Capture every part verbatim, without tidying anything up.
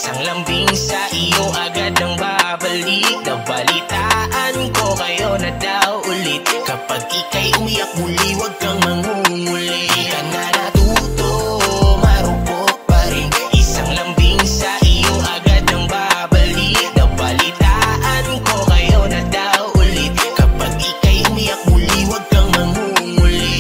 Isang lambing sa iyo agad ang babalik. Nabalitaan ko kayo na daw ulit. Kapag ika'y umiyak muli, wag kang mangunguli. Di ka na natuto, marupok pa rin. Isang lambing sa iyo agad ang babalik. Nabalitaan ko kayo na daw ulit. Kapag ika'y umiyak muli, wag kang mangunguli.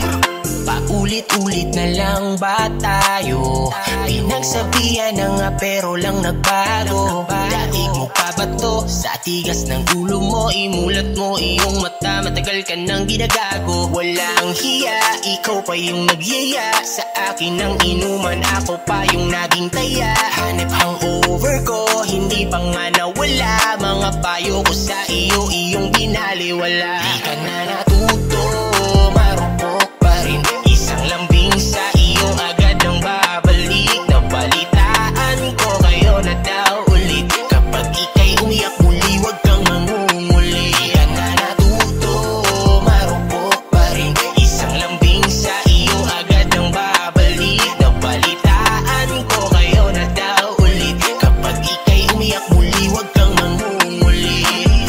Paulit-ulit na lang ba tayo? Pinagsabihan na nga pero lang nagbago. Daig mo pa ba to? Sa tigas ng ulo mo, imulat mo iyong mata. Matagal ka nang ginagago. Walang hiya, ikaw pa yung nagyaya. Sa akin ang inuman, ako pa yung naging taya. Hanep hangover ko, hindi pa nga nawala. Mga payo ko sa iyo, iyong binaliwala. Di ka na natuto, marupok pa rin. Isang lambing sa iyo agad ang babalik. Nabalitaan ko kayo na daw ulit. Kapag ika'y umiyak muli, wag kang mangunguli. Di ka na natuto, marupok pa rin. Isang lambing sa iyo agad ang babalik. Nabalitaan ko kayo na daw ulit. Kapag ika'y umiyak muli, wag kang mangunguli.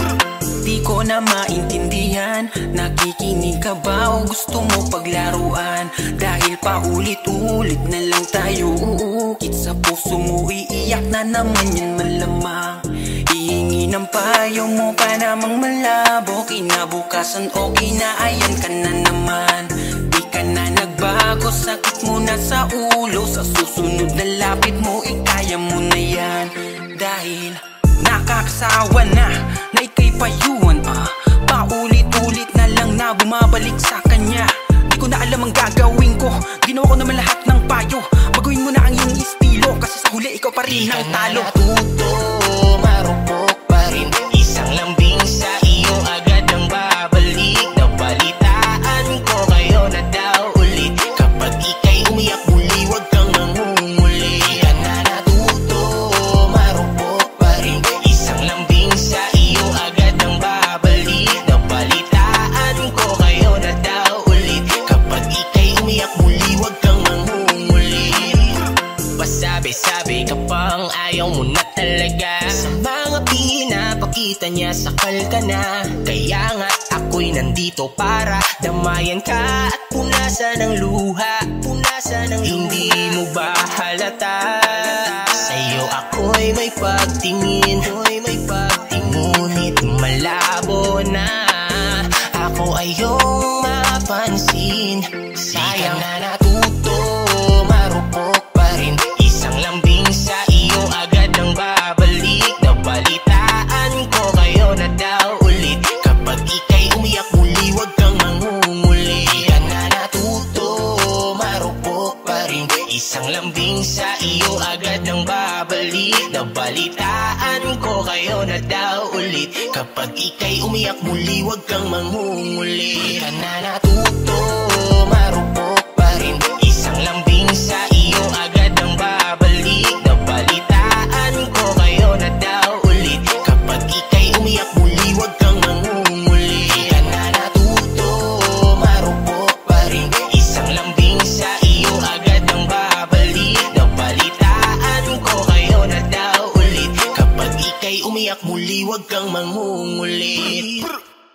Di ko na maintindihan, nakikinig ka ba o gusto mo paglaruan? Dahil paulit-ulit na lang tayo uukit sa puso mo, iiyak na naman yan malamang. Hihingi ng payo mo pa namang malabo. Kinabukasan o kinaayan ka na naman. Di ka na nagbago, sakit mo na sa ulo. Sa susunod na lapit mo, ikaya mo na yan. Dahil nakakasawa na, na ika'y payuhan ah. Paulit-ulit na lang na bumabalik sa kanya. Di ko na alam ang gagawin ko, ginawa ko naman lahat ng payo. Baguhin mo na ang iyong estilo, kasi sa huli ikaw pa rin ang talo. Di ka na natuto, marupok pa rin. Isang lambing sa iyo agad ang babalik. Nabalitaan ko kayo na daw ulit. Kapag ika'y umiyak muli, wag kang mangunguli. Di ka na natuto, marupok pa rin. Isang lambing sa iyo agad ang babalik. Nabalitaan ko kayo na daw ulit. Kapag ika'y umiyak muli, wag kang mangunguli. Pasabi-sabi ka pang ayaw mo na talaga. Sa mga pinapakita niya, sakal ka na. Kaya nga ako'y nandito para damayan ka at punasan ng luha. Punasan ng hindi mo ba halata? Sa'yo ako'y may pagtingin, ako'y may pagtingin. Ngunit malabo na, ako ay iyong mapansin. Sayang na natuto, marupok pa rin. Isang lambing sa iyo agad ang babalik. Nabalitaan ko kayo na daw ulit. Kapag ika'y umiyak muli, wag kang mangunguli. Di ka na natuto, marupok pa rin. Isang lambing sa iyo agad ang babalik. Nabalitaan ko kayo na daw ulit. Kapag ika'y umiyak muli, wag kang mangunguli. Di ka na natuto, marupok pa rin. Isang lambing sa iyo agad ang babalik. Nabalitaan ko kayo na daw ulit. Kapag ika'y umiyak muli, wag kang mangunguli. Di ka na natuto, marupok pa rin. Isang lambing sa iyo agad ang babalik. Nabalitaan ko kayo na daw ulit. Kapag ika'y umiyak muli, wag kang mangunguli.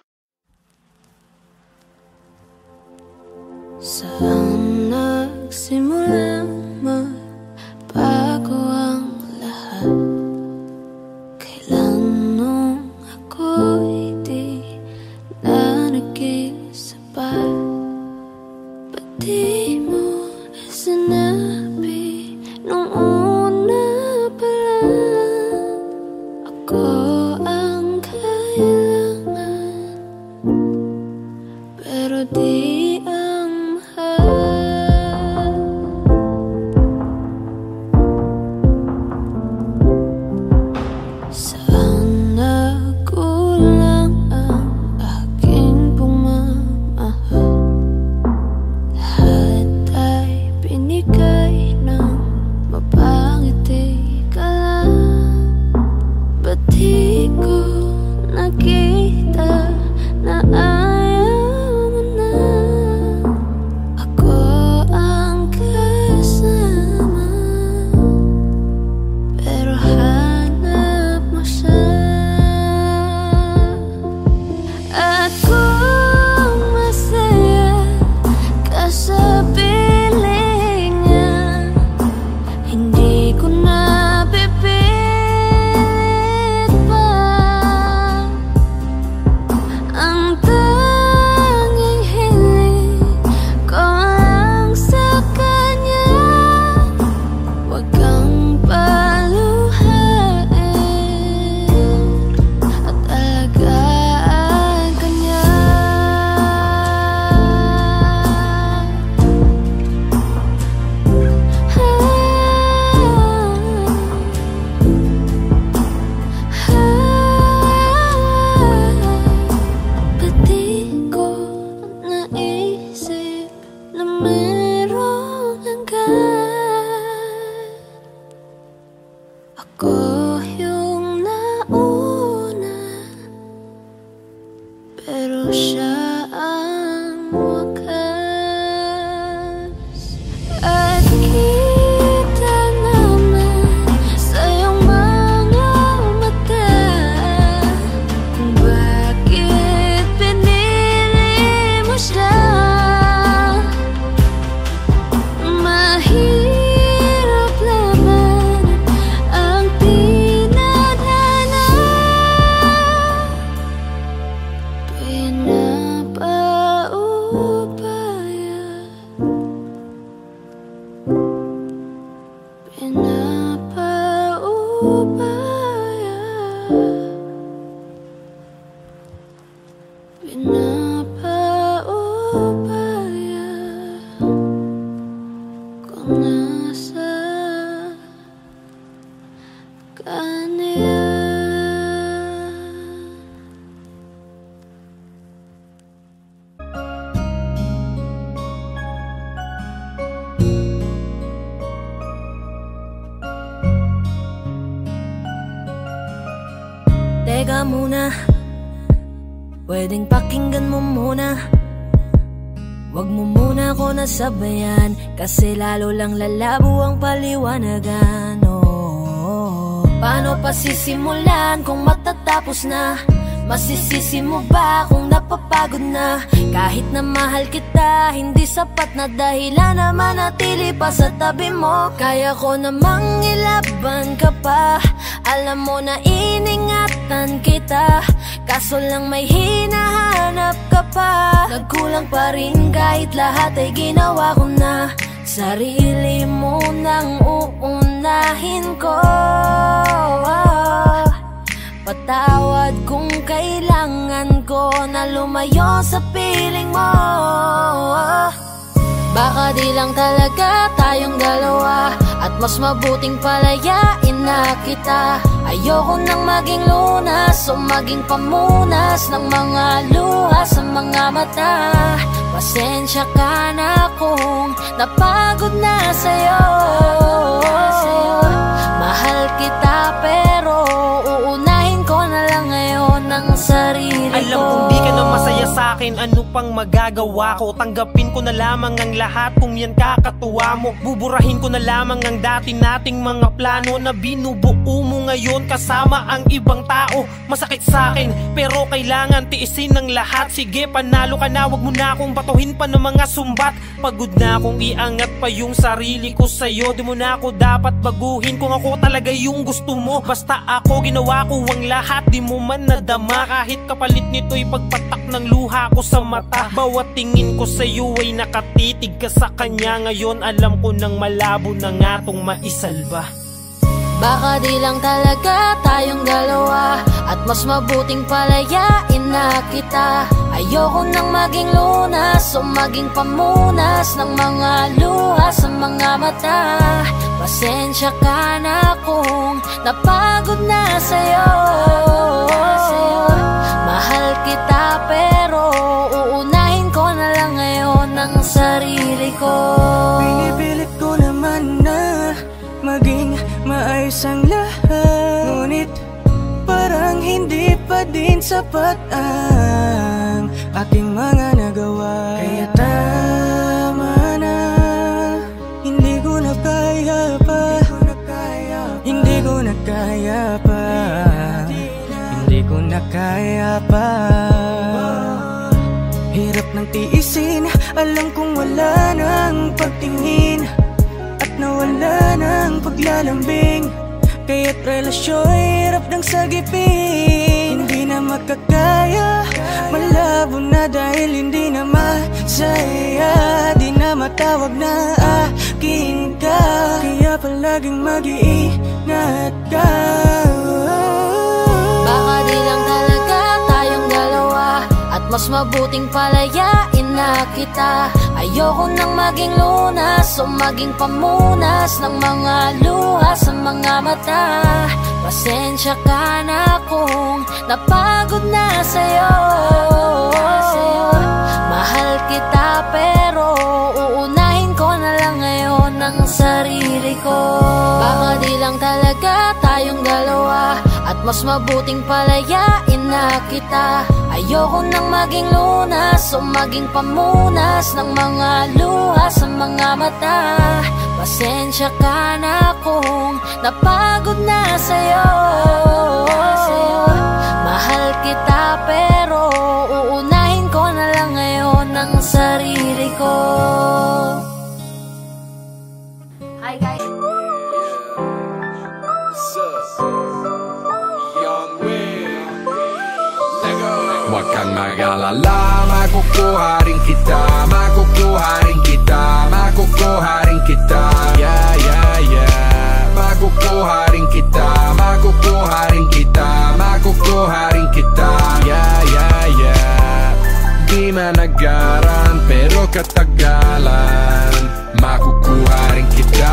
Saan nagsimula magbago ang lahat? Kailan nung ako'y di na naging sapat? Ba't di mo sinabi nung una pa lang? Ako ang kailangan, pero di Saan nagkulang siya ang wakas. At kita naman sa iyong mga mata kung bakit pinili mo siya. Mahirap laban ang tinadhana, pinapaubaya, pinapaubaya, pinapaubaya kung nasa kanya. Teka muna, pwedeng pakinggan mo muna. Wag mo muna ako nasabayan, kasi lalo lang lalabo ang paliwanagan. Oh, paano pa sisimulan kung matatapos na? Masisisi mo ba kung napapagod na? Kahit na mahal kita, hindi sapat na dahilan na manatili pa sa tabi mo. Kaya ko namang ilaban ka pa, alam mo na iningatan kita, kaso lang may hinahanap ka pa. Nagkulang pa rin kahit lahat ay ginawa ko na. Sarili mo nang uunahin ko. Patawad kung kailangan ko na lumayo sa piling mo. Baka di lang talaga tayong dalawa, at mas mabuting palayain na kita. Ayoko nang maging lunas o maging pamunas ng mga luha sa mga mata. Pasensya ka na kung napagod na sa'yo. Mahal kita pero uunahin ko na lang ngayon ang sarili ko. Alam kong di ka na masaya sa'kin, ano pang magagawa ko? Tanggapin ko na lamang ang lahat kung yan kakatuwa mo. Buburahin ko na lamang ang dati nating mga plano na binubuo mo ngayon kasama ang ibang tao. Masakit sa'kin pero kailangan tiisin ng lahat. Sige, panalo ka na, wag mo na akong batuhin pa ng mga sumbat. Pagod na akong iangat pa yung sarili ko sa'yo. Di mo na ako dapat baguhin kung ako talaga yung gusto mo. Basta ako ginawa ko ang lahat, di mo man nadama. Kahit kapalit nito'y pagpatak ng luha ko sa mata. Bawat tingin ko sa'yo ay nakatitig ka sa kanya. Ngayon alam ko nang malabo na nga tong maisalba. Baka di lang talaga tayong dalawa, at mas mabuting palayain na kita. Ayoko nang maging lunas o maging pamunas ng mga luha sa mga mata. Pasensya ka na kung napagod na sa'yo. Mahal kita pero uunahin ko na lang ngayon ang sarili ko. Pinipilit ko naman na maging maayos ang lahat, ngunit parang hindi pa din sapat ang aking mga nagawa. Kaya tama na, hindi ko na kaya pa, hindi ko na kaya pa, hindi ko na kaya pa. Hirap ng tiisin, alam kong wala nang pagtingin at nawala ng paglalambing. Kaya't relasyo'y hirap ng sagipin. Hindi na makakaya, malabo na dahil hindi na masaya. Di na matawag na akin ka, kaya palaging mag-iingat ka. Baka di lang talaga tayong dalawa, at mas mabuting palayain na kita. Ayoko nang maging lunas o maging pamunas ng mga luha sa mga mata. Pasensya ka na kung napagod na sa'yo. Mahal kita pero uunahin ko na lang ngayon ang sarili ko. Baka di lang talaga tayong dalawa, at mas mabuting palayain na kita. Ayoko nang maging lunas o maging pamunas ng mga luha sa mga mata. Pasensya ka na kung napagod na sa'yo. Mahal kita pero uunahin ko na lang ngayon ang sarili ko. Hi guys. Huwag kang mag-alala, makukuha rin kita, makukuha rin kita, makukuha rin kita. Yeah, yeah, yeah. Makukuha rin kita, makukuha rin kita, makukuha rin kita. Yeah, yeah, yeah. Di managaran pero katagalan, makukuha rin kita.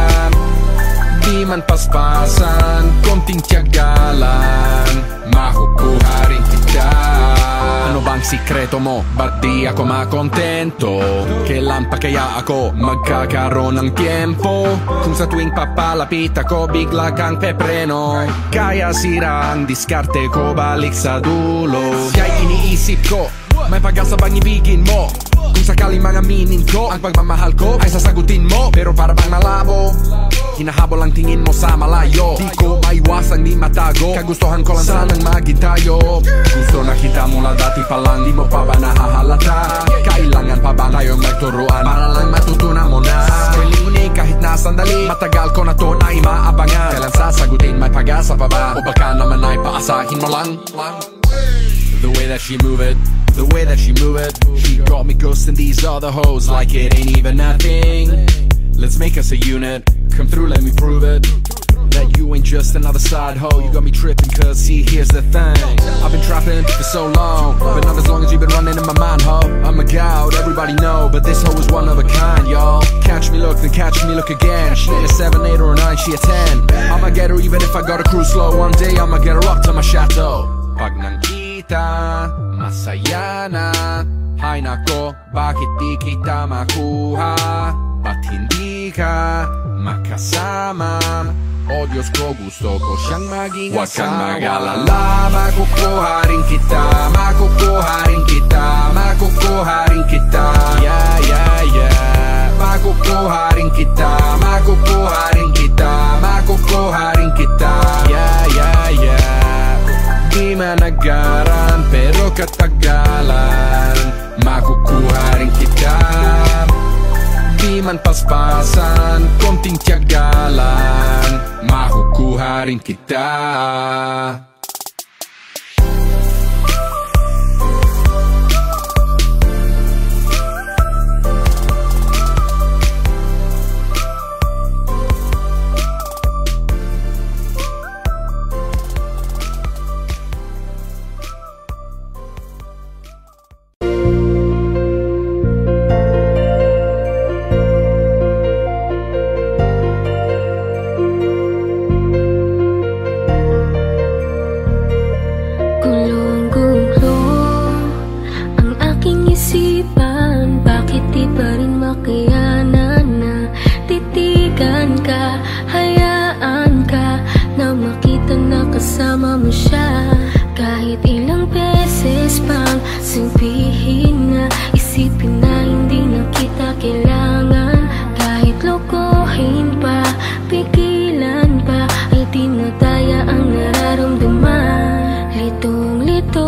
Di man paspasan, konting tiyagalan, makukuha rin kita. Ano bang sikreto mo? Ba't di ako makontento? Kailan pa kaya ako magkakaroon ng tiempo? Kung sa tuwing papalapit ako bigla kang pepreno. Kaya sira ang diskarte ko, balik sa dulo. Kaya iniisip ko, may pag-asa bang ibigin mo? Kung sakaling mga minin ko, ang pagmamahal ko ay sasagutin mo. Pero para bang malabo, hinahabol ang tingin mo sa malayo. Di ko maiwasang di matago, kagustuhan ko lang sanang maging tayo. Gusto na kita mula dati pa lang, di mo pa ba nahahalata? Kailangan pa ba tayong magturuan para lang matutunan mo na? Kailangan kahit na sandali, matagal ko na to na imaabangan. Kailan sasagutin, may pag-asa pa ba? O baka naman ay paasahin mo lang? The way that she move it, the way that she move it, she got me ghosting these other hoes like it ain't even nothing. Let's make us a unit, come through, let me prove it. That you ain't just another side hoe, you got me tripping cause see here's the thing. I've been trapping for so long, but not as long as you've been running in my mind, ho. I'm a gout, everybody know, but this hoe is one of a kind, y'all. Catch me look, then catch me look again. She ain't a seven, eight or a nine, she a ten. I'ma get her even if I gotta cruise slow. One day I'ma get her up to my chateau. Pag nakita, masaya na. Hay nako, bakit di kita makuha? Ba't hindi ka makasama? O Diyos ko, gusto ko siyang maging asawa. Huwag kang mag-alala, makukuha rin kita, makukuha rin kita, makukuha rin kita. Yeah, yeah, yeah. Makukuha rin kita, makukuha rin kita, makukuha rin kita. Yeah, yeah, yeah. Di managaran pero katagalan, makukuha rin kita. Di man paspasan, konting tiyagalan, makukuha rin kita. Kasama mo siya kahit ilang beses pang sabihin na, isipin na hindi na kita kailangan. Kahit lokohin pa, pigilan pa, ay di na daya ang nararamdaman. Litong-lito,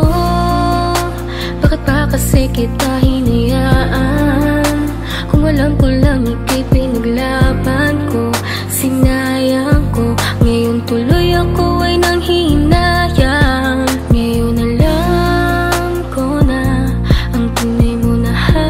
bakit ba kasi kita hinayaan? Kung alam ko lang ika'y pinaglaban ko, sinayang ko, ngayon tuloy ako ay nanghihinayang. Ngayon alam ko na ang tunay mo na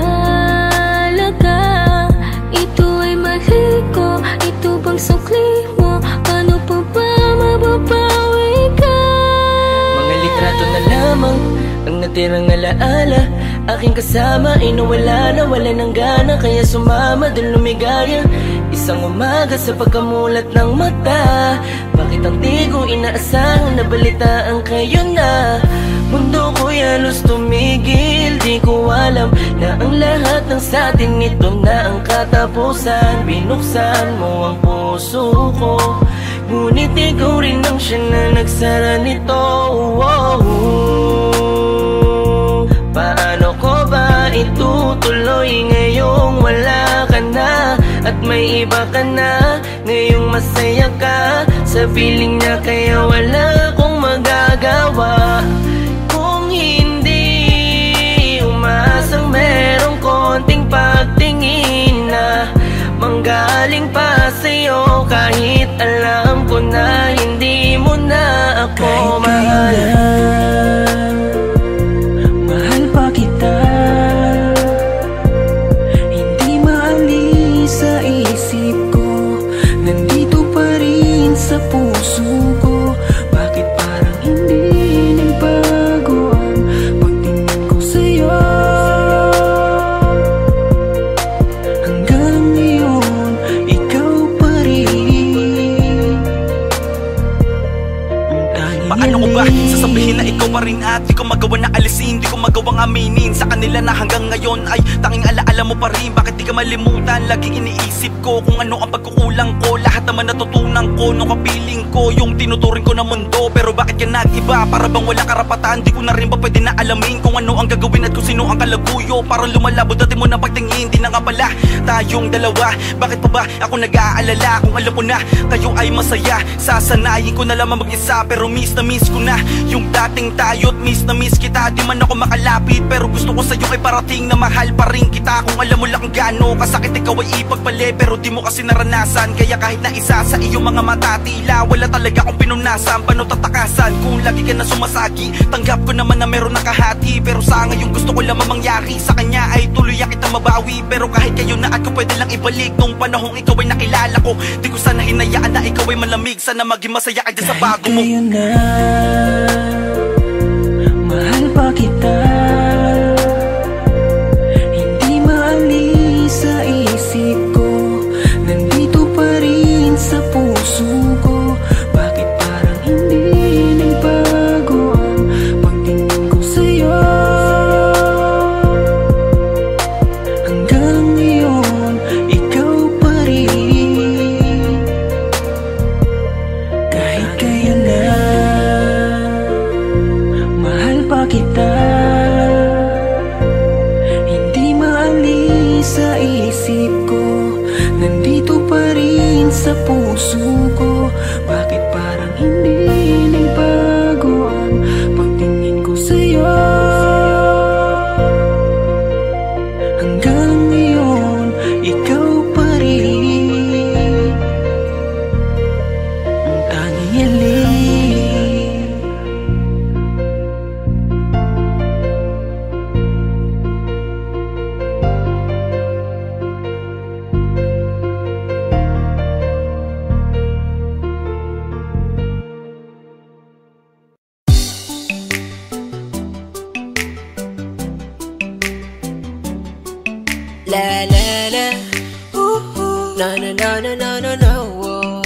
halaga. Ito ay mali ko, ito bang sukli mo? Paano pa ba mababawi ka? Mga litrato na lamang ang natirang alaala. Aking kasama ay nawala na, wala ng gana, kaya sumama dun lumigaya. Isang umaga sa pagkamulat ng mata, bakit ang di ko inaasahan na balitaan kayo na? Mundo ko'y halos tumigil, di ko alam na ang lahat ng satin ito na ang katapusan. Binuksan mo ang puso ko, ngunit ikaw rin ang siya na nagsara nito. Oh, oh, oh. ako'y ngayong wala ka na at may iba ka na. Ngayong masaya ka sa piling niya, kaya wala akong magagawa kung hindi umasang merong konting pagtingin na manggaling pa sa'yo. Kahit alam ko na hindi mo na ako mahal. Mahal pa kita, hindi maalis sa isip ko. Nandito pa rin sa puso ko. Bakit parang hindi nagbago ang pagtingin ko sa'yo? Hanggang ngayon, ikaw pa rin ang tanging paano ko ba sasabihin na ikaw pa rin at di ko magawa na alisin, di ko magawang aminin sa kanila na hanggang ngayon ay tanging alaala mo pa rin. Bakit di ka malimutan? Laging iniisip ko kung ano ang pagkukulang ko. Lahat naman natutunan ko nung kapiling ko yung tinuturing ko na mundo. Pero bakit ka nag-iba? Para bang wala karapatan? Di ko na rin ba pwede na alamin kung ano ang gagawin at kung sino ang kalaguyo? Parang lumalabo dati mo na pagtingin, di na nga pala tayong dalawa. Bakit pa ba ako nag-aalala kung alam ko na kayo ay masaya? Sasanayin ko na lamang mag-isa, pero miss na miss ko na yung dating tayo't miss na miss kita. Di man ako makalapit, pero gusto ko sa'yo ay parating na mahal pa rin kita. Kung alam mo lang kung gaano kasakit ikaw ay ipagpali, pero di mo kasi naranasan. Kaya kahit na isa sa iyong mga mata, tila wala talaga akong pinunasan. Paano tatakasan kung lagi ka na sumasagi? Tanggap ko naman na meron nakahati, pero sa ngayon gusto ko lamang mangyari sa kanya ay tuluyan kita mabawi. Pero kahit kayo na at ko pwede lang ibalik nung panahong ikaw ay nakilala ko. Di ko sana hinayaan na ikaw ay malamig. Sana maging masaya ka dyan sa bago mo. Kahit na mahal pa kita, hindi maalis sa isip ko. Nandito pa rin sa puso ko. Bakit parang hindi nagbago ang pagtingin ko sa'yo? Hanggang ngayon, ikaw pa rin. Kahit kaya na mahal pa kita, hindi maalis sa isip ko. Nandito pa rin sa puso ko. Bakit parang hindi nagbago ang pagtingin ko sa'yo? Hanggang ngayon, ikaw pa rin ang tanging hiling. La la la, ooh ooh, na na na na na na na, oh.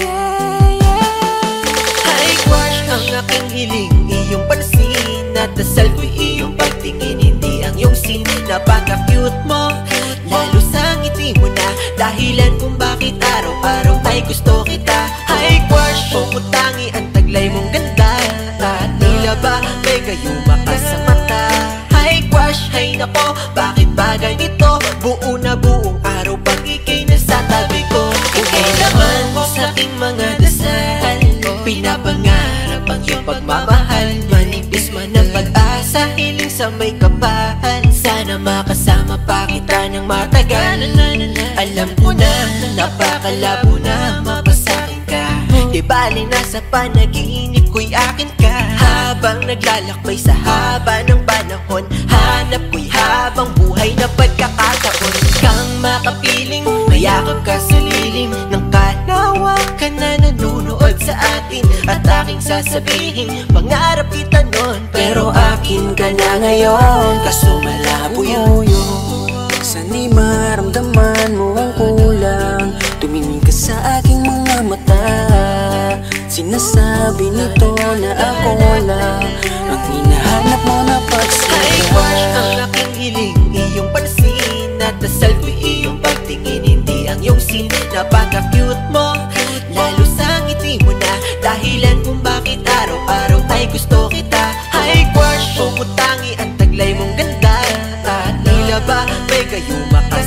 High crush ang aking hiling, iyong pansin at dasal ko'y iyong pagtingin, hindi ang iyong sin. Napaka-cute mo, lalo sa ngiti mo na dahilan kung bakit araw-araw ay gusto kita. High crush, pumutangi ang taglay mong ganda at tila ba may gayuma ka sa mata. High crush, hay nako, bakit ba ganito? Buo na buong araw pag ika'y nasa tabi ko. Ika'y naman sa aking mga dasal, pinapangarap ang iyong pagmamahal. Manipis man ang pag-asa, hiling sa may kapal. Sana makasama pa kita ng matagal. Alam ko na, napakalabo na mapasakin ka. Di bali nasa panaginip ko'y akin ka. Habang naglalakbay sa haba ng panahon, hanap ko'y habang buhay na pagkakataon. Kang makapiling, mayakap ka sa lilim ng kalawakan na nanunood sa atin. At aking sasabihin, pangarap kita nun, pero akin ka na ngayon. Kaso malabo yun. Sana'y maramdaman mo ang kulang. Tumingin ka sa aking mga mata. Sinasabi nito na ako lang ang hinahanap mo na pagsaya. High crush ang aking hiling, iyong pansin at dasal ko'y iyong pagtingin, hindi ang iyong sin. Napaka-cute mo, lalo sa ngiti mo na dahilan kung bakit araw-araw ay gusto kita. High crush, pumutangi ang taglay mong ganda at tila ba may gayuma ka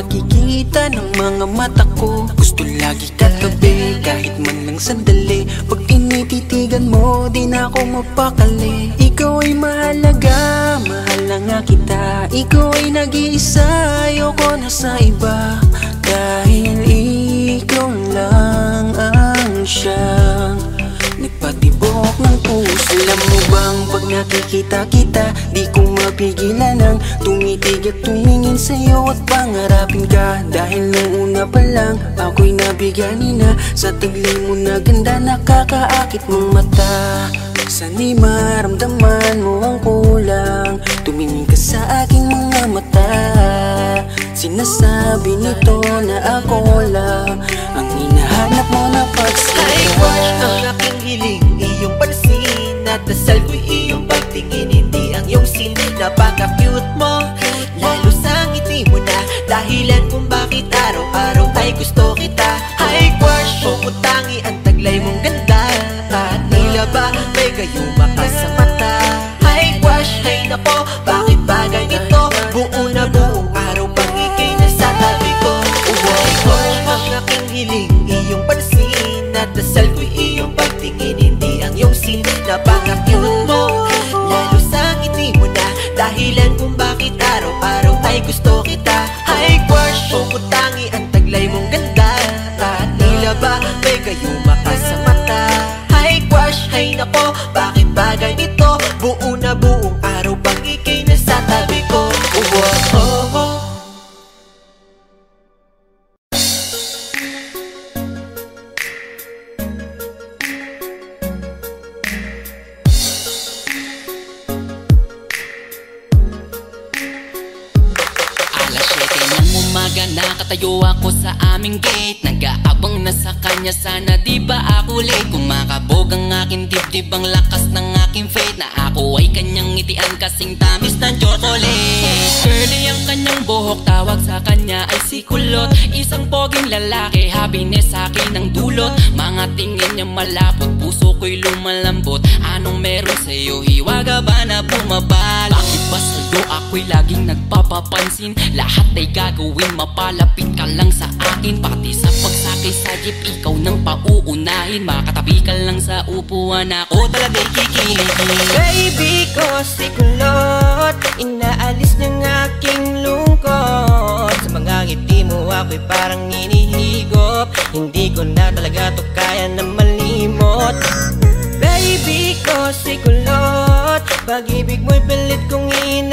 nakikita ng mga mata ko. Gusto lagi katabi kahit man lang sandali. Pag tinititigan mo di na ako mapakali. Ikaw ay mahalaga, mahal na nga kita. Ikaw ay nag-iisa, ayoko na sa iba. Dahil ikaw lang ang siyang nagpatibok ng puso. Alam mo bang pag nakikita kita, di ko mapigilan ang tumitig at tumingin sa'yo at pangarapin ka. Dahil nung una pa lang ako'y nabigani na sa taglay mo na ganda, nakakaakit mong mata. Sana'y maramdaman mo ang kulang, tumingin ka sa aking mga mata. Sinasabi nito na ako lang ang hinahanap mo na pagsika. Ay, watch ang aking hiling, iyong pansin at dasal ko'y iyong pagtingin, hindi ang iyong sin. Napaka-cute mo, lalo sa ngiti mo na dahilan kung bakit araw-araw ay gusto kita. Ay, watch, pumutangi ang taglay mong ganda at tila ba may gayuma ka sa mata. Ay, watch, ay nako, bakit ba ganito? Buo na buong araw pang ikay nasa tabi ko. Ay, watch ang aking hiling, iyong pansin at dasal ko'y iyong pagtingin, hindi ang iyong sin. Napaka-cute mo, lalo sa ngiti mo na dahilan kung bakit araw-araw ay gusto kita. Ay, watch, pumutangi ang taglay mong ganda at tila ba may gayuma ka sa mata. Ay, watch, ay nako, bakit ba ganito? Buo na buong araw pang ikay nasa tabi ko. Oh, oh, oh. Nakatayo ako sa aming gate, nag-aabang na sa kanya, sana di ba ako late. Kumakabog ang aking dibdib, ang lakas ng aking faith, na ako ay kanyang ngitian kasing tamis ng chocolate. Curly ang kanyang buhok, tawag sa kanya ay si kulot. Isang poging lalaki, happiness sa akin ang dulot. Mga tingin niya malapot, puso ko'y lumalambot. Anong meron sa'yo, hiwaga ba na bumabal? Bakit ba sa'yo ako'y laging nagpapapansin? Lahat ay gagawin, mapalapit ka lang sa akin. Pati sa pagsakay sa jeep, ikaw nang pauunahin. Makatabi ka lang sa upuan, ako talaga'y kikiligin. Baby ko si kulot, inaalis ng aking lungkot. Sa mga ngiti mo ako'y parang inihigop, hindi ko na talaga to kaya na malimot. Baby ko si kulot, pag-ibig mo'y pilit kong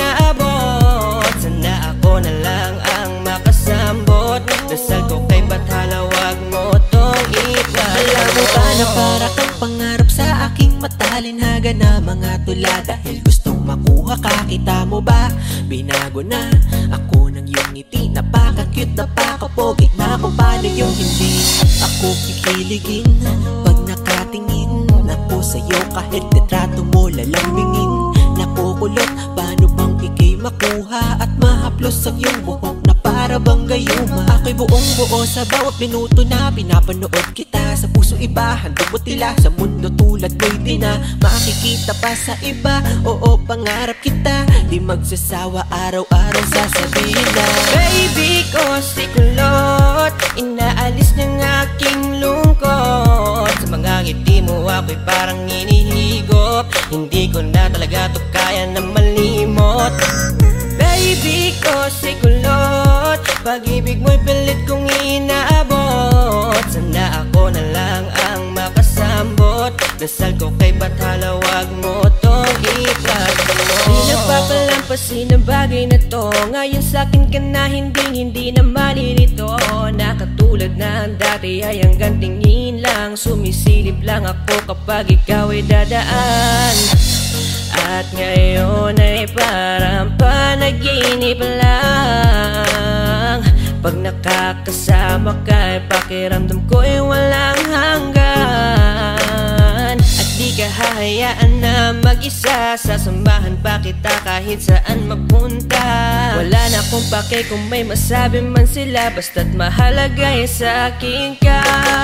inaabot. Sana ako na lang ang makasambot, dasal ko kay Bathala, wag mo tong ipa. Alam mo ba na para kang pangarap sa aking matalinhaga na mga tula? Dahil gustong makuha ka, kita mo ba? Binago na ako ng iyong ngiti, napaka-cute, napaka-pogi na kung paano yung hindi ako kikiligin. Pag nakatingin ako sa'yo, kahit litrato mo lalambingin. Nakukulot, paano bang ikay makuha at mahaplos ang iyong buhok na para bang gayuma? Ako'y buong buo sa bawat minuto na pinapanood kita. Sa puso iba, handog mo tila, sa mundo tulad mo'y di na makikita pa sa iba. Oo, pangarap kita, di magsasawa, araw-araw sasabihin na baby ko si kulot, inaalis ng aking lungkot. Sa mga ngiti mo ako'y parang inihigop, hindi ko na talaga to kaya na malimot. Baby ko si kulot, pag-ibig mo'y pilit kong inaabot. Sana ako na lang ang makasambot, dasal ko kay Bathala, wag mo tong ipagdamot. Di nagpapalampasin ang bagay na to, ngayon sa'kin ka na hindi hindi na malilito. Nakatulad na ang dati ay hanggang tingin lang, sumisilip lang ako kapag ikaw ay dadaan. At ngayon ay parang panaginip lang, pag nakakasama ka, pakiramdam ko ay walang hanggan. At di ka hahayaan na mag-isa, sasamahan pa kita kahit saan mapunta. Wala na akong pake kung may masabi man sila, basta't mahalaga ay sa akin ka.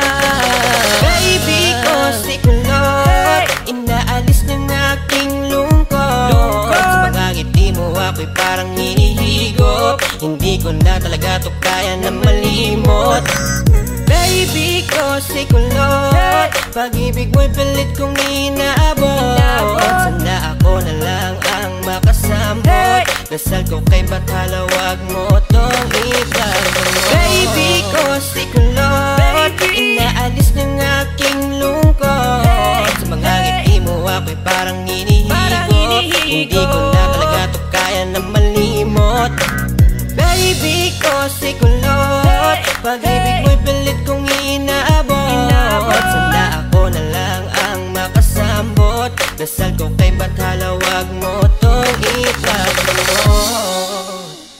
Baby ko si kulot, inaalis ng aking lungkot. Sa mga ngiti mo mo ako'y parang hinihigop. Hindi ko na talaga to kaya na malimot. Baby ko si kulot, pag-ibig mo'y pilit kong inaabot. Sana ako na lang ang makasambot. Dasal ko kay Bathala, wag mo tong ipagdamot. Baby ko si kulot, inaalis ng aking lungkot. Sa mga ngiti mo ako'y parang hinihigop. Hindi ko na talaga to kaya na malimot. Baby ko si kulot, pag-ibig mo'y pilit kong inaabot. Sana ako na lang ang makasambot. Dasal ko kay Bathala, wag mo tong ipagdamot.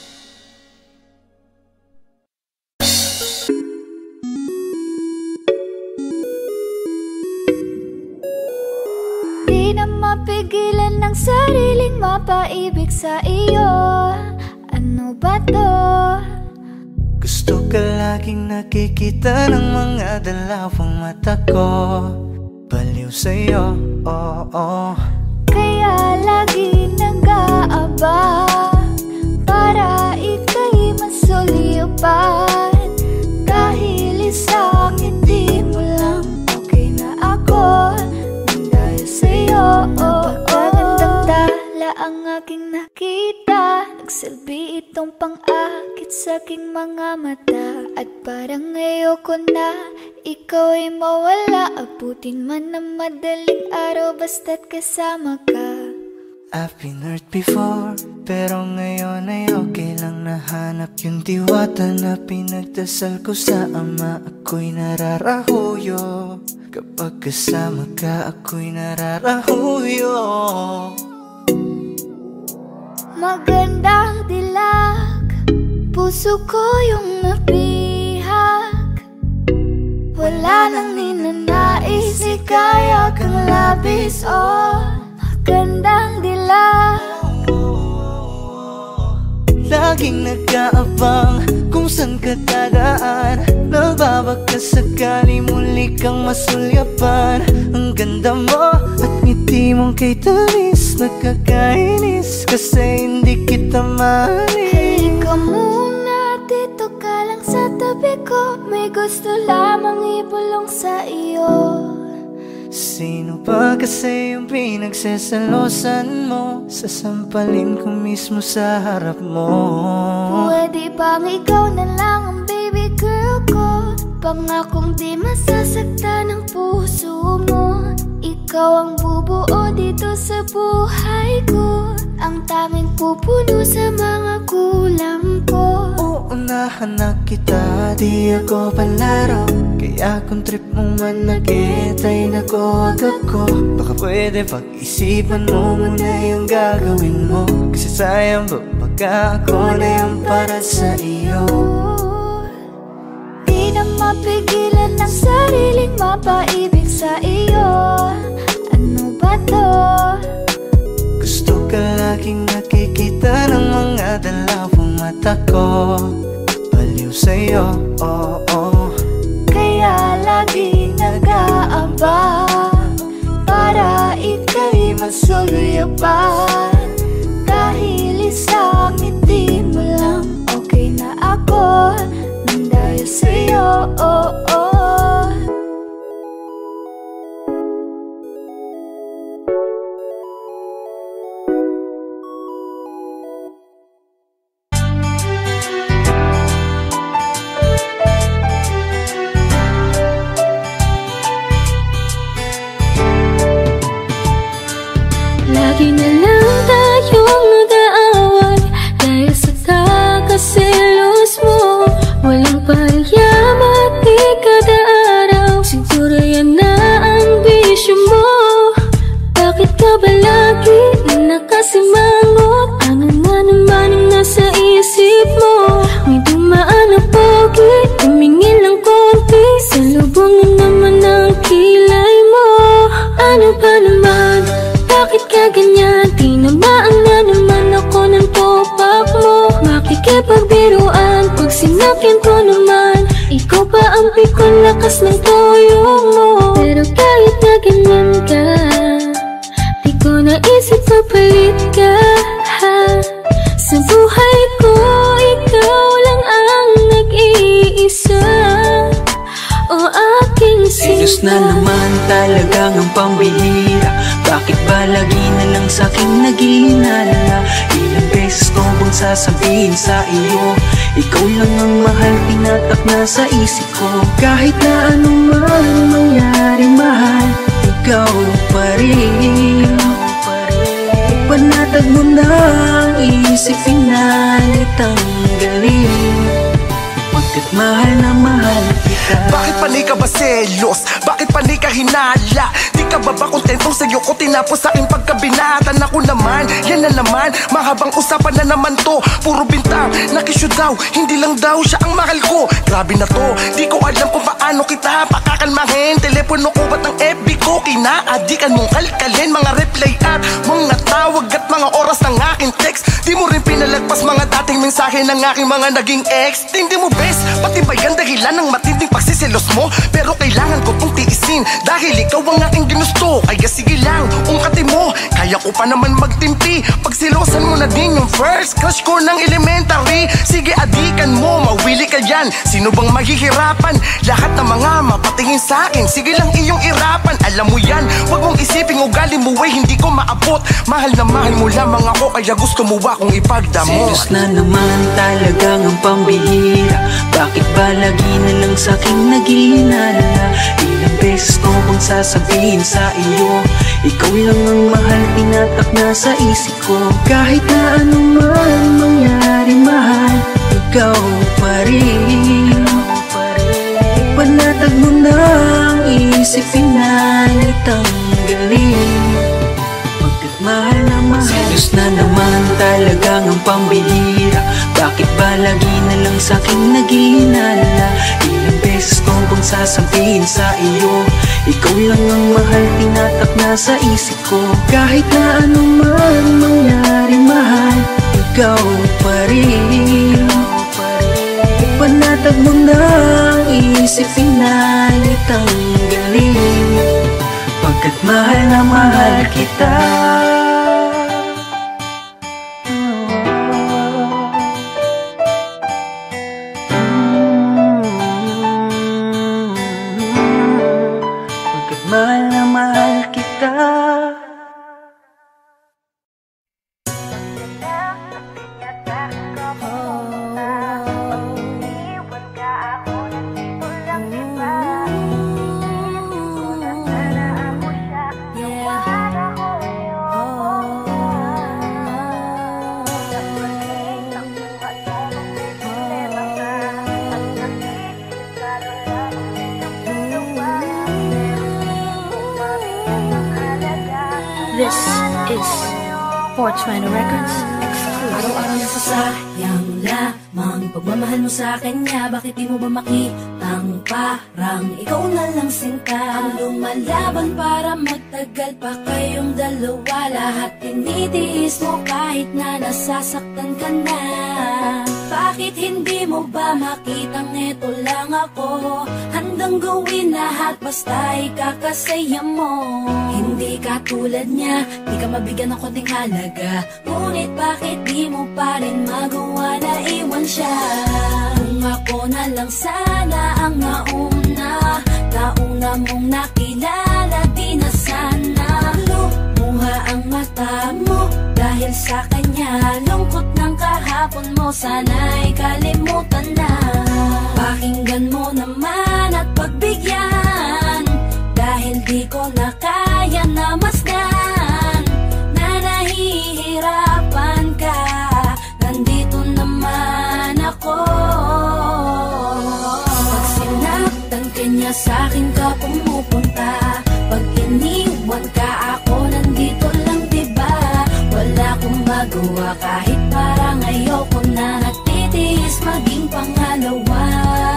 Di na mapigilan ng sariling mapaibig sa iyo. Ano ba to? Gusto ka laging nakikita ng mga dalawang mata ko. Baliw sa'yo, oo, oh, oh. Kaya lagi nag-aabang para ika'y masulipan. Dahil isang ngiti mo lang, okay na ako nang dahil sa'yo, oh, napakagandang tala ang aking nakita. Nagsilbi itong pang-akit sa aking mga mata. At parang ayoko na ikaw ay mawala. Abutin man ng madaling araw basta't kasama ka. I've been hurt before, pero ngayon ay okay lang. Nahanap yung diwata na pinagdasal ko sa ama. Ako'y nararahuyo, kapag kasama ka ako'y nararahuyo. Magandang dilag, puso ko yung nabihag. Wala nang ninanais, ikaya kang labis, oh. Magandang dilag. Laging nag-aabang kung saan ka dadaan. Nagbabaka sakali muli kang masulyapan. Ang ganda mo at ngiti mong kay tamis. Nakakainis kasi hindi kita mahalin. Halika muna, dito ka lang sa tabi ko. May gusto lamang ibulong sa iyo. Sino ba kasi yung pinagsasalosan mo? Sasampalin ko mismo sa harap mo. Pwede bang ikaw na lang ang baby girl ko? Pangakong di masasaktan ang puso mo. Ikaw ang bubuo dito sa buhay ko. Ang tanging pupuno sa mga kulang ko. Uunahan na kita, di ako palaro. Kaya kung trip mong manakit ay nakuwag ako. Baka pwede pag-isipan mo muna yung gagawin mo. Kasi sayang ba pagka ako na yung para sa iyo. Di na mapigilan ng sariling mapaibig sa iyo. Ano ba to? Gusto ka laging nakikita ng mga dalawang mata ko. Baliw sa'yo, oo, oh, oh. Kaya lagi nag-aabang para ika'y masulyapan. Dahil isang ngiti mo lang, okay na ako nang dahil sa'yo, oh, oh. Lagi na lang tayong nag-aaway dahil sa kakaselos mo. Walang payamat di kada araw, siguro yan na ang bisyo mo. Bakit ka ba lagi nakasimangot? Ano na naman ang nasa isip mo? May dumaan na pogi, tumingin lang konti, salubungin naman ang kilay mo. Ano ba naman? Bakit ka ganyan? Tinamaan na naman ako ng pop-up mo. Makikipagbiruan pag sinakyan ko naman. Ikaw pa ang pikon lakas ng toyo mo. Pero kahit na ganyan ka, di ko naisip papalit ka, ha? Selos na naman talagang ang pambihira. Bakit ba lagi na lang sa'kin naghihinala? Ilang beses ko bang sasabihin sa iyo, ikaw lang ang mahal, tinatak na sa isip ko. Kahit na anuman mangyari mahal, ikaw pa rin. Panatag mo na ang isip, pinalitang galing. Pagkat mahal na mahal kita. Bakit panay ka ba selos? Bakit panay ka hinala? Di ka ba ba kontentong sa'yo ko tinapos sa aking pagkabinatan? Ako naman, yan na naman, mahabang usapan na naman to. Puro bintang, nakisyo daw, hindi lang daw siya ang mahal ko. Grabe na to, di ko alam kung paano kita pakakalmahin. Telepono ko ba't ang F B ko kinaadikan mong kalkalin? Mga reply at mga tawag at mga oras ng aking text. Di mo rin pinalagpas mga dating mensahe ng aking mga naging ex. Hindi mo best, pati ba yan dahilan ng matinding pagsiselos mo? Pero kailangan ko tong tiisin dahil ikaw ang aking ginusto. Kaya sige lang, ungkatin mo, kaya ko pa naman magtimpi. Pagsilosan mo na din yung first crush ko ng elementary. Sige adikan mo, mawili ka yan. Sino bang mahihirapan? Lahat ng mga mapatingin sa akin, sige lang iyong irapan. Alam mo yan, wag mong isiping ugali mo ay hindi ko maabot. Mahal na mahal mo lamang ako, kaya gusto mo akong ipagdamot. Selos na naman talagang ang pambihira. Bakit ba lagi na lang sa'kin naghihinala? Ilang beses ko bang sasabihin sa iyo, ikaw lang ang mahal, tinatak na sa isip ko. Kahit na anuman mangyari mahal, ikaw pa rin. Panatag mo na ang isip, pinalitang galing. Pagkat mahal na mahal. Selos na naman talagang ang pambihira. Bakit ba lagi na lang sa'kin naghihinala? Ilang beses ko bang sasabihin sa iyo, ikaw lang ang mahal, tinatak na sa isip ko. Kahit na anuman mangyari mahal, ikaw pa rin. Panatag mo na ang isip, pinalitang galing. Pagkat mahal na mahal kita. Pagkat mahal na mahal kita. This is four twenty Records exclusive. Araw-araw nasasayang lamang pagmamahal mo sa kanya. Bakit di mo ba makitang parang ikaw na lang sinta ang lumalaban para magtagal pa kayong dalawa? Lahat tinitiis mo kahit na nasasaktan ka na. Bakit hindi mo ba makitang eto lang ako? Handang gawin lahat basta ikakasaya mo. Hindi ka tulad niya, di ka mabigyan ng konting halaga. Ngunit bakit di mo pa rin magawa na iwan siya? Kung ako na lang sana ang nauna, nauna mong nakilala, di na sana lumuha ang mata mo dahil sa kanya. Lungkot ng kahapon mo, sana'y kalimutan na. Pakinggan mo naman at pagbigyan, dahil di ko na kaya na masdan na nahihirapan ka. Nandito naman ako. Pag sinaktan ka niya, sa'kin ka pumupunta. Pag iniwan ka, ako nandito lang, diba? Wala akong magawa kahit parang ayoko na. Nagtitiis maging pangalawa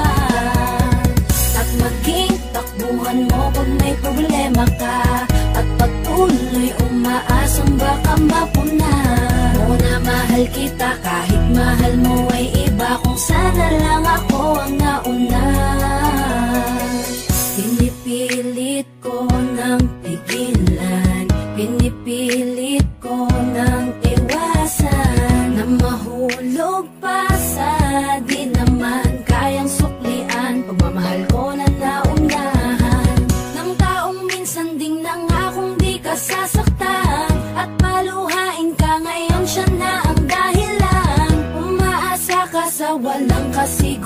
at maging takbuhan mo pag may problema ka. At patuloy umaasang baka mapuna mo na mahal kita kahit mahal mo ay iba. Kung sana lang ako ang nauna. Pinipilit ko ng pigilan, pinipilit ko ng iwasan na mahulog pa sa di naman kayang suklian. Pagmamahal ko na naunahan,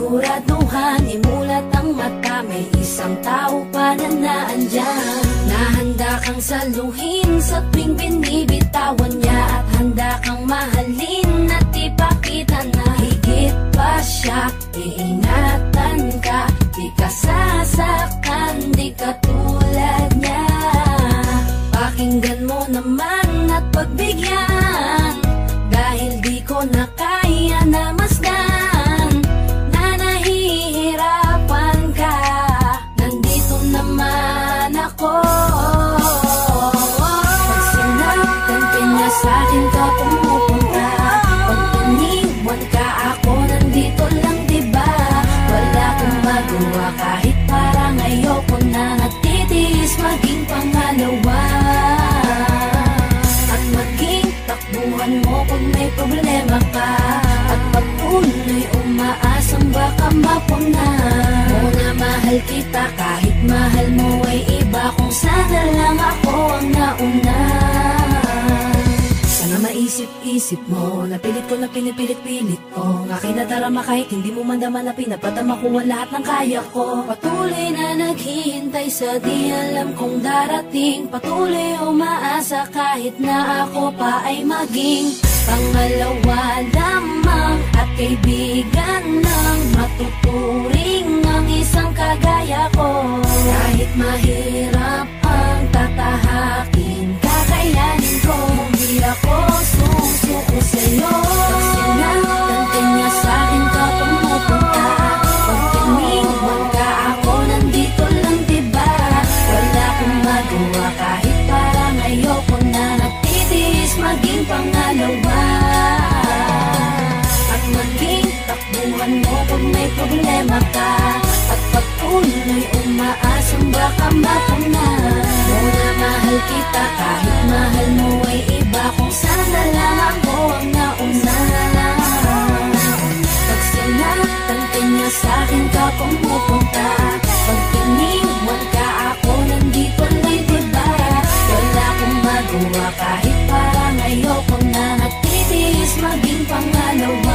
kasiguraduhan, imulat ang mata, may isang tao pa na naandyan, na handa kang saluhin sa tuwing binibitawan niya, at handa kang mahalin at ipakita na higit pa siya. Iingatan ka, di ka sasaktan, di ka tulad niya. Pakinggan mo naman at pagbigyan, dahil di ko na kaya na masdan na nahihirapan ka. Nandito naman ako. Pag sinaktan ka niya sa'kin ka pumupunta, pag iniwan ka ako nandito lang diba. Wala kong magawa kahit parang ayoko na, natitiis maging pangalawa. At maging takbuhan mo pag may problema ka, at patuloy umaasang baka mapuna. Muna mahal kita kahit mahal mo ay iba, kung sana lang ako ang nauna. Sana maisip-isip mo, napilit ko na pinipilit-pilit ko, nga kinadarama kahit hindi mo mandaman na pinapatama ko ang lahat ng kaya ko. Patuloy na naghihintay sa di alam kong darating, patuloy umaasa kahit na ako pa ay maging pangalawa lamang, at kaibigan ng matuturing ang isang kagaya ko. Kahit mahirap ang tatahakin, kakayanin ko, hindi ako susuko sa'yo. Pag sinaktan ka niya sa'kin ka pumupunta, pag iniwan ka ako nandito lang diba. Wala kong magawa kahit parang ayoko na, natitiis maging pangalawa. At maging takbuhan mo pag may problema ka, at patuloy umaasang baka mapuna. Muna mahal kita kahit mahal mo ay iba, kung sana lang ako ang nauna. Pag sinaktan ka niya sa'kin ka pumupunta, pag iniwan ka ako nandito lang diba. Wala kong magawa kahit parang ayoko na, natitiis maging pangalawa.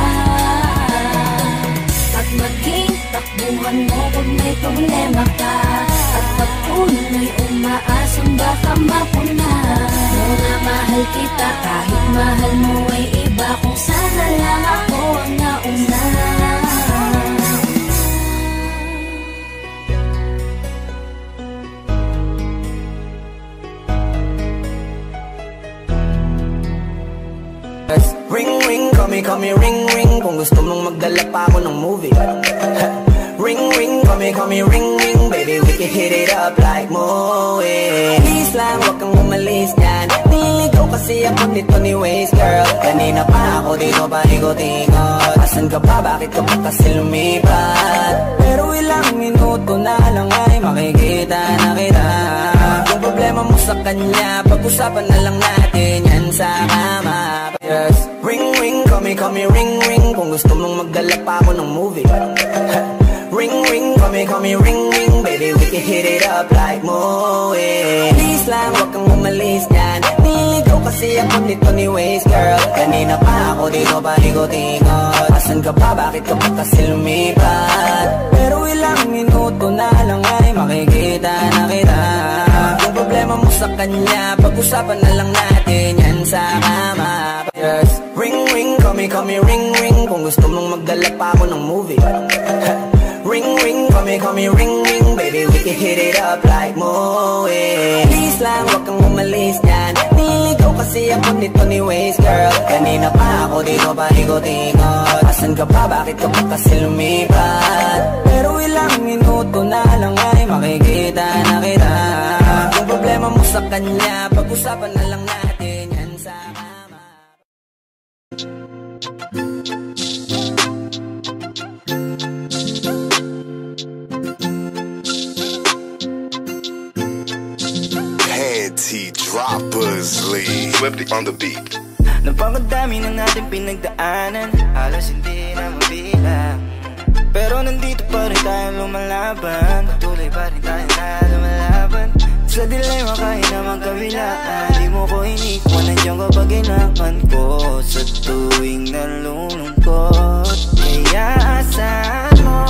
At maging takbuhan mo pag may problema ka, at patuloy umaasang baka mapuna. Muna mahal kita kahit mahal mo ay iba, kung sana lang ako ang nauna. Ring ring, call me, call me ring ring, kung gusto mong magdala pa ako ng movie. Ring ring, call me, call me ring ring, baby we can hit it up like Moe. Please lang, wag kang umalis niyan, niligaw kasi ako nito ni Waze girl. Kanina pa ako dito paikot-ikot, asan ka pa, bakit ka pa kasi lumipat? Pero ilang minuto na lang ay makikita na kita. Kung problema mo sa kanya, pag-usapan na lang natin yan sa kama. Yes. Ring ring, call me, call me ring ring, kung gusto mong magdala pa ako ng movie. Ring ring, call me, call me ring ring, baby we can hit it up like Moe. Please lang, wag kang umalis niyan, niligaw kasi ako nito ni Waze girl. Kanina pa ako dito paikot-ikot, asan ka pa, bakit ka pa kasi lumipat? Pero ilang minuto na lang ay makikita na kita. Kung problema mo sa kanya, pag-usapan na lang natin yan sa kama. Yes. Ring ring, call me, call me ring ring, kung gusto mong magdala pa ako ng movie. Ring ring, call me, call me ring ring, baby we can hit it up like Moe. Please lang, wag kang umalis niyan, niligaw kasi ako nito ni Waze girl. Kanina pa ako dito paikot-ikot, asan ka pa, bakit ka pa kasi lumipat? Pero ilang minuto na lang ay makikita na kita. Kung problema mo sa kanya, pag-usapan na lang natin yan sa kama. Panty droppers lead. Swifty on the beat. Napakadami na natin pinagdaanan, halos hindi na mabilang. Pero nandito pa rin tayo lumalaban, tuloy pa rin tayo na lumalaban. Sa dilema kahit naman kabilaan, di mo ko inikwan, nandiyan kapag kailangan ko. Sa tuwing nalulungkot, kaya asahan mo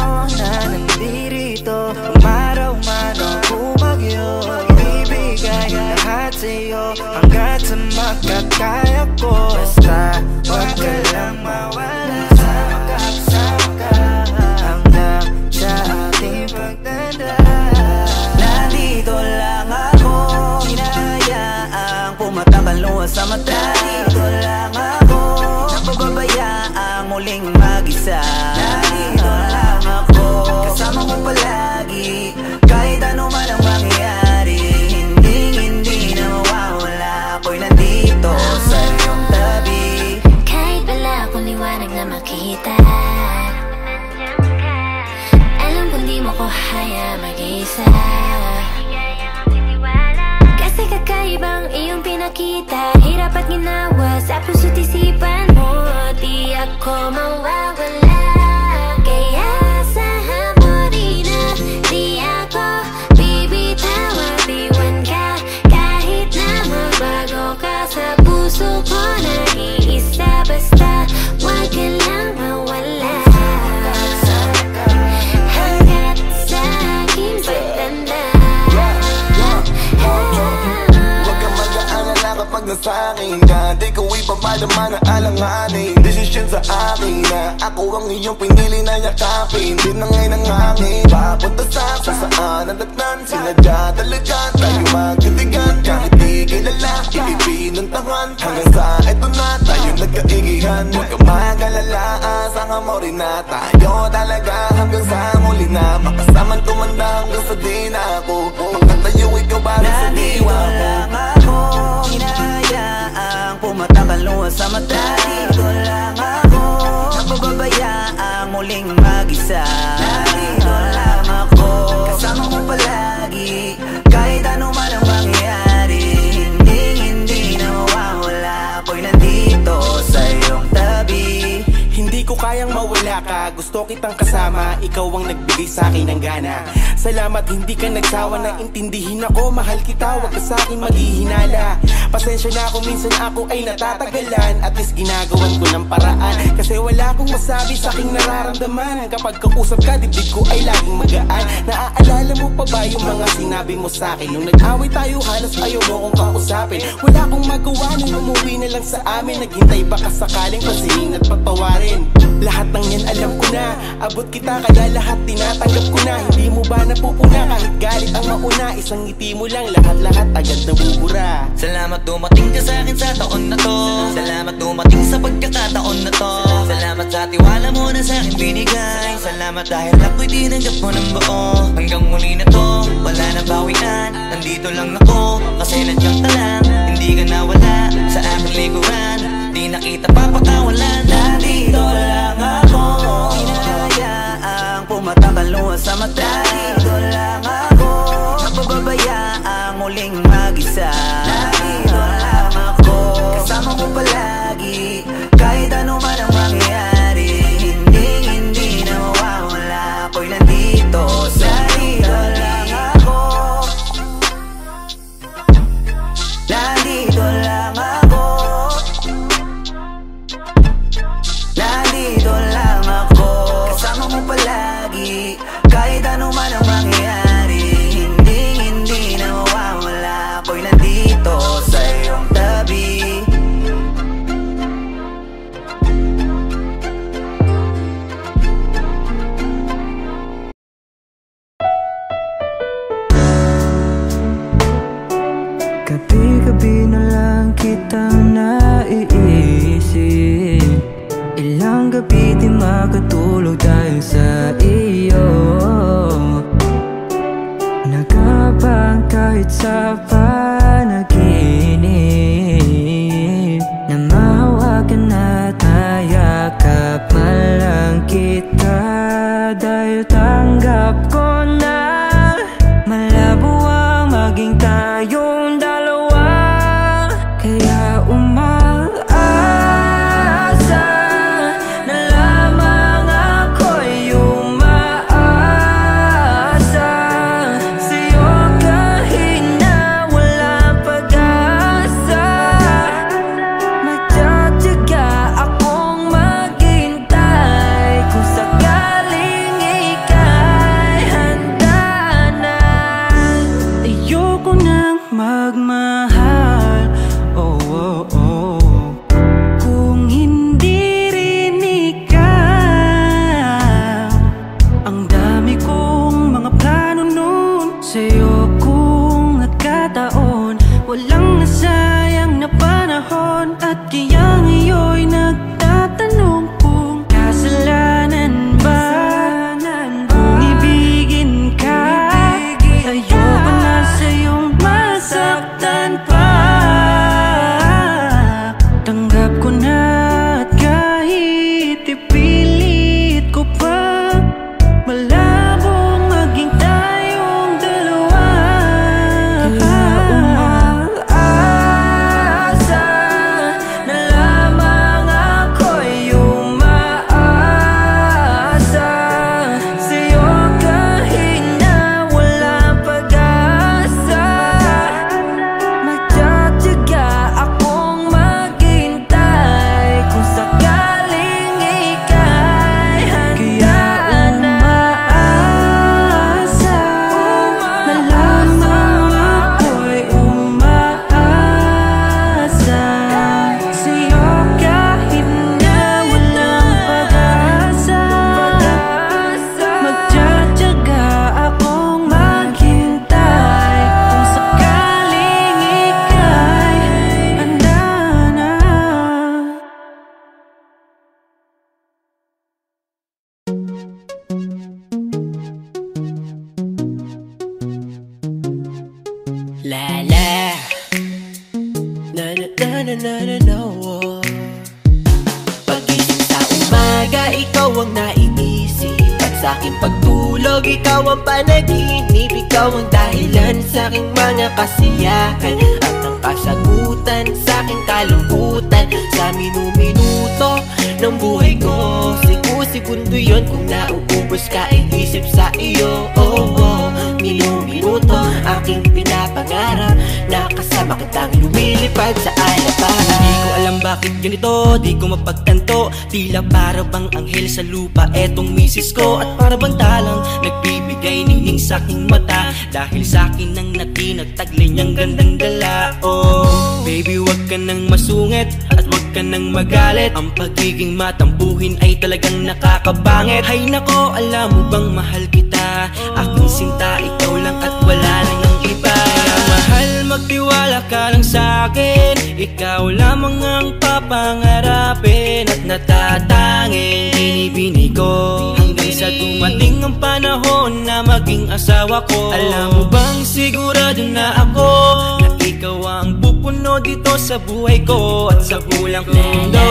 mahaya mag-isa. Kasi kakaibang iyong pinakita, hirap at ginawa sa puso't isipan mo. Di ako mawawala, kaya asahan mo rin na di ako bibitaw at iwan ka. Kahit na magbago ka sa puso ko, nag-iisa basta wag ka lang mawala. Hanggat sa aking pagtanda, huwag kang mag-aalala kapag nasa akin ka. Di ko ipapadama na alanganin. Desisyon sa akin na ako ang iyong pinili na yakapin. Di na ngayon ang hangin papunta sa kung saan ang datnan. Sinadya talaga tayo magkatigan. Kahit di kilala, ipipinuntahan. Hanggang sa eto na tayo nagkaigihan. Huwag kang mag-alala, asahan mo rin na tayo talaga hanggang sa muli na makasamang tumanda hanggang sa di na ako magkatayo ikaw para sa diwa ko. Lang ako hinahayaang pumatakal luha sa mata. Dito lang ako napababayaang muling mag-isa. Dito lang ako kasama mo palagi kahit ano man ang mangyayari. Hindi, hindi na mawawala, ako'y nandito sa iyong tabi. Hindi ko kayang mawala ka, gusto kitang kasama. Ikaw ang nagbigay sa akin ng gana. Salamat hindi ka nagsawa na intindihin ako. Mahal kita, wag ka sa akin maghihinala. Pasensya na kung minsan ako ay natatagalan. At least ginagawan ko ng paraan, kasi wala akong masabi sa aking nararamdaman. Kapag kausap ka, dibdib ko ay laging magaan. Naaalala mo pa ba yung mga sinabi mo sa akin? Nung nag-away tayo, halos ayaw mo kong kausapin. Wala akong magawa nung umuwi na lang sa amin. Naghintay baka sakaling pasingin at patawarin. Lahat ng yan alam ko na, abot kita kaya lahat tinatanggap ko na. Hindi mo ba napupuna kahit galit ang mauna? Isang ngiti mo lang, lahat-lahat agad nabubura. Salamat dumating ka sa akin sa taon na to. Salamat dumating sa pagkakataon na to. Salamat sa tiwala mo na sa akin binigay. Salamat dahil ako'y tinanggap mo ng buo. Hanggang muli na to, wala na bawian. Nandito lang ako, kasi nandiyan ka lang. Hindi ka nawala sa aking likuran. Di nakita papakawalan. Nandito lang ako hinahayaang pumatakal luha sa mata. Dito lang ako napababayaang muling mag-isa. Nandito lang ako kasama mo palagi kahit ano man ang mangyayari. Hindi, hindi na mawawala, ako'y nandito sa dito lang ako. Nandito lang ako. Nandito lang ako kasama mo palagi kahit ano man ang mangyayari. Hindi, hindi na mawawala, ako'y nandito sa iyong tabi. Gabi-gabi na lang kitang naiisip. Ilang gabi di makatulog dahil sa iyo. Nagabang kahit sa panaginip, na mahawakan at hayakap man lang kita. Dahil tanggap ko na malabo ang maging tayong dalawa. Kaya umaasa na lamang ako'y umaasa sa'yo kahit na walang pag-asa. Magtatiyaga akong maghintay kung sakaling ika'y handa na. Ayoko nang La la na na na na na na na oh. Pagising sa umaga, ikaw ang naiisip, at sa aking pagtulog, ikaw ang panaginip. Ikaw ang dahilan sa aking mga kasiyahan, at ang kasagutan sa aking kalungkutan. Sa minu-minuto ng buhay ko, siku-segundo yun kung nauubos ka, iisip sa iyo. Oh, oh. Minu-minuto aking pinapangarap na kasama kitang lumilipad sa alapahan. Di ko alam bakit ganito, di ko mapagtanto. Tila para bang anghel sa lupa etong misis ko, at para bang talang nagbibigay nining sa aking mata. Dahil sa akin nang natinagtaglay niyang gandang dala. Oh, baby, wag ka nang masungit at wag ka nang magalit. Ang pagiging matampuhin ay talagang nakakabangit. Hay nako, alam mo bang mahal kita, aking sinta, ikaw lang at wala nang ang iba. Kaya mahal, magtiwala ka lang sa'kin, ikaw lamang ang papangarapin at natatanging binibini ko, hanggang sa dumating ang panahon na maging asawa ko. Alam mo bang sigurado na ako na ikaw ang pupuno dito sa buhay ko at sa bulang mundo.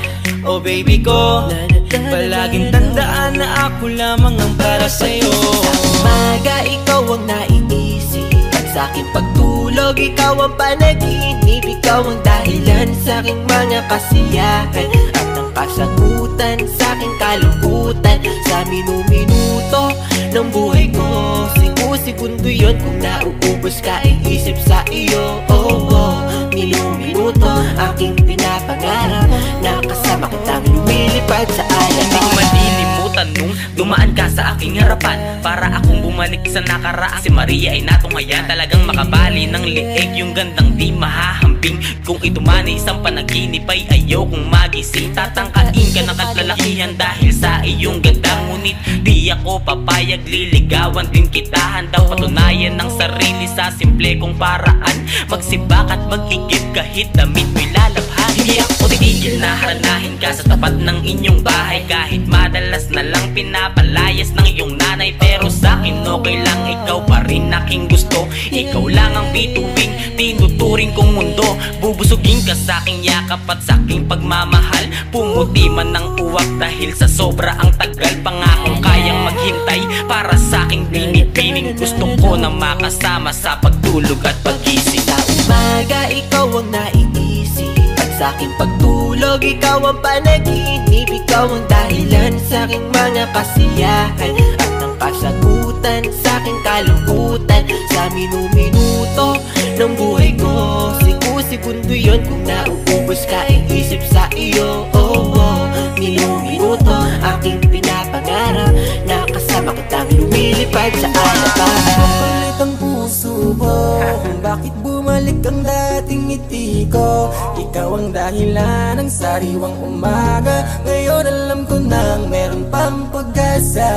Oh baby ko, palaging tandaan na ako lamang ang para sa'yo. Sa umaga, ikaw ang naiisip, at sa aking pagtulog, ikaw ang panaginip. Ikaw ang dahilan sa aking mga kasiyahan, at ang kasagutan sa aking kalungkutan. Sa minu-minuto ng buhay ko, siku-segundo yun kung nauubos ka, iisip sa iyo. Oh, oh. Minu-minuto aking pinapangarap na kasama kitang lumilipad sa alapahan. Hindi ko malilimutan nung dumaan ka sa aking harapan, para akong bumalik sa nakaraan. Si Maria ay natunghayan, talagang makabali ng liig, yung gandang di mahahambing. Kung ito man ay isang panaginip ay ayaw kong magising. Tatangkain ka ng katlalakihan dahil sa iyong ganda, ngunit di ako papayag, liligawan din kita. Handang patunayan ng sarili sa simple kong paraan, magsibak at mag-igib kahit damit mo'y lalabhan. Hindi ako titigil na haranahin ka sa tapat ng inyong bahay, kahit madalas na lang pinapalayas ng iyong nanay. Pero sa'kin okay lang, ikaw pa rin aking gusto. Ikaw lang ang bituing tinuturing kong mundo. Bubusugin ka sa aking yakap at sa aking pagmamahal. Pumuti man ng uwak dahil sa sobra ang tagal. Pangakong kayang maghintay para sa aking binibining. Gusto ko na makasama sa pagtulog at pagising. Sa umaga, ikaw ang naiisip, at sa aking pagtulog, ikaw ang panaginip. Ikaw ang dahilan sa aking mga kasiyahan, at ang kasagutan sa aking kalungkutan. Sa minu-minuto ng buhay ko, siku-segundo yun kung nauubos ka, iisip sa iyo. Oh, oh. Minu-minuto aking pinapangarap na kasama kitang lumilipad sa alapahan. Makulit ang puso ko kung bakit bumalik ang dating ngiti ko. Ikaw ang dahilan ng sariwang umaga, ngayon alam ko nang meron pang pag-asa.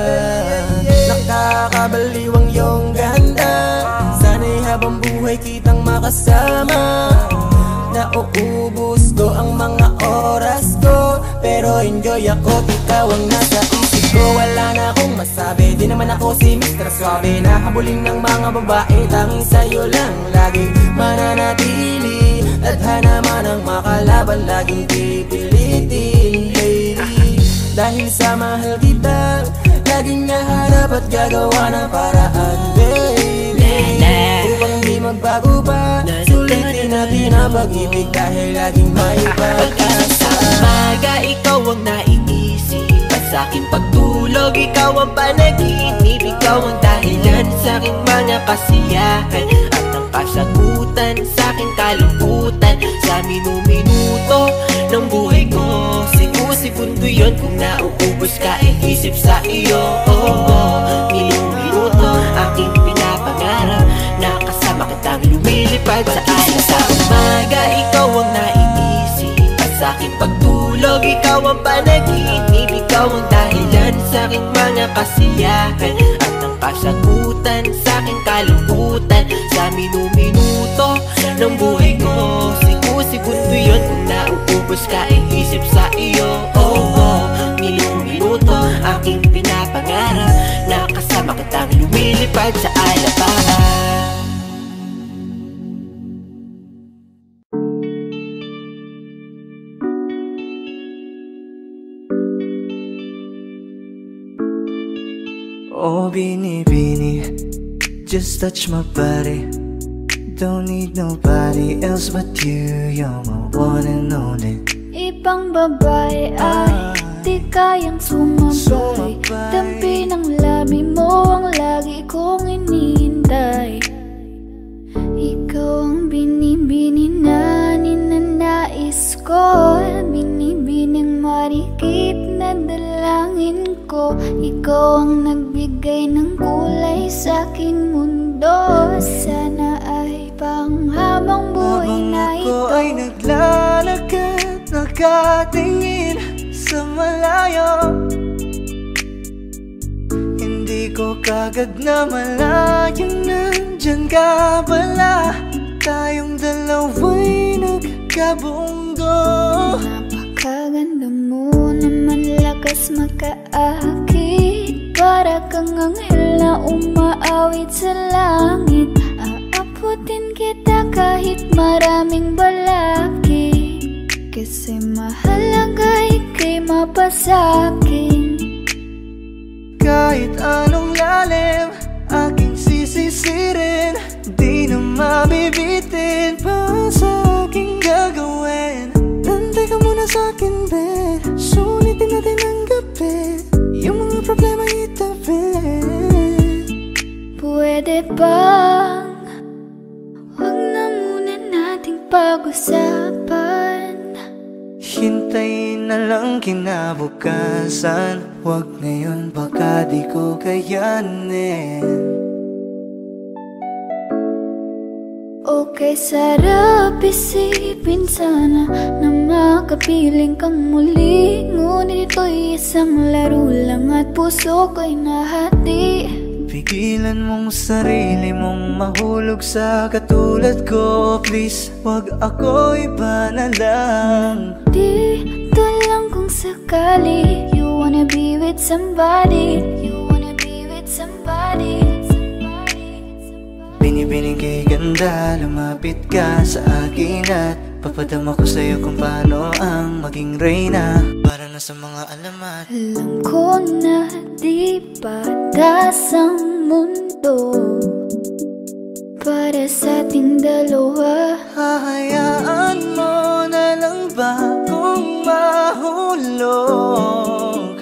Nakakabaliw ang iyong ganda, sana'y habang buhay kitang makasama. Nauubos ko ang mga oras ko, pero enjoy ako, ikaw ang nasa isip ko. Wala na akong masabi, di naman ako si Mister Suave, nahabulin ng mga babae, tanging sa'yo lang lagi mananatili. Tadhana man ang makalaban, laging pipilitin, lady. Dahil sa mahal kita, laging nahanap at gagawa ng paraan, baby. Upang di magbago pa, sulitin natin ang pag-ibig dahil laging may pag-asa. Sa umaga, ikaw ang naiisip, at sa aking pagtulog, ikaw ang panaginip. Ikaw ang dahilan sa aking mga kasiyahan, at ang kasagutan sa aking kalungkutan. Sa minu-minuto ng buhay ko, siku-segundo yun kung nauubos ka, iisip sa iyo. Oh, oh. Minu-minuto aking pinapangarap na kasama kitang lumilipad sa alapahan. Sa umaga, ikaw ang naiisip, at sa aking pagtulog, ikaw ang panaginip. Ikaw ang dahilan sa aking mga kasiyahan, at ang kasagutan sa aking kalungkutan. Sa minu-minuto ng buhay ko, siku-segundo yun kung nauubos ka, iisip sa iyo. Oh, oh. Minu-minuto aking pinapangarap na kasama kitang lumilipad sa alapahan. Oh, binibini, just touch my body. Don't need nobody else but you. You're my one and only. Ibang babae ay di kayang sumabay. Dampi ng labi mo ang lagi kong inihintay. Ikaw ang binibini na ninanais ko, binibining marikit na dalangin ko. Ikaw ang nagbigay ng kulay sa aking mundo. Sana ay panghabang buhay na ito. Habang ako ay naglalakad, nakatingin sa malayo, hindi ko kagad na malayang nandyan ka pala. Tayong dalawa'y nagkabunggo. Napakaganda mo naman, lakas makaakit. Para kang anghel na umaawit sa langit. Aabutin kita kahit maraming balakid, kasi mahalaga ika'y mapasakin. Kahit anong lalim aking sisisirin, di na mabibitin pa sa aking gagawin. Nantay ka muna sa'kin, be, sulitin natin ang gabi. Yung mga problema itabi. Pwede bang huwag na muna nating pag-usapan? Hintayin na lang kinabukasan. Huwag ngayon, baka di ko kayanin. Okay, sarap isipin sana na makapiling kang muli. Ngunit ito'y isang laro lang at puso ko'y nahati. Pigilan mong sarili mong mahulog sa katulad ko. Please, wag ako iba na lang. Dito lang kung sakali you wanna be with somebody. You wanna be with somebody. Binibining kay ganda, lumapit ka sa akin at papadama ko sa'yo kung paano ang maging reyna. Para na sa mga alamat. Alam ko na di patas ang mundo para sa ating dalawa. Hahayaan mo na lang ba kung mahulog?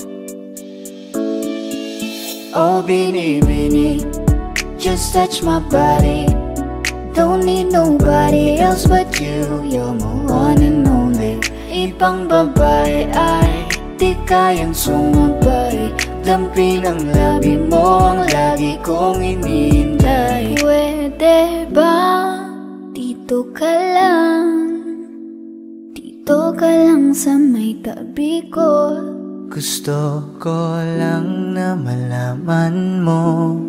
Oh, binibini, just touch my body. Don't need nobody else but you. You're my one and only. Ibang babae ay di kayang sumabay. Dampi ng labi mo ang lagi kong inihintay. Pwede ba dito ka lang? Dito ka lang sa may tabi ko. Gusto ko lang na malaman mo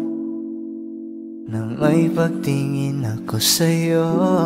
na may pagtingin ako sa'yo.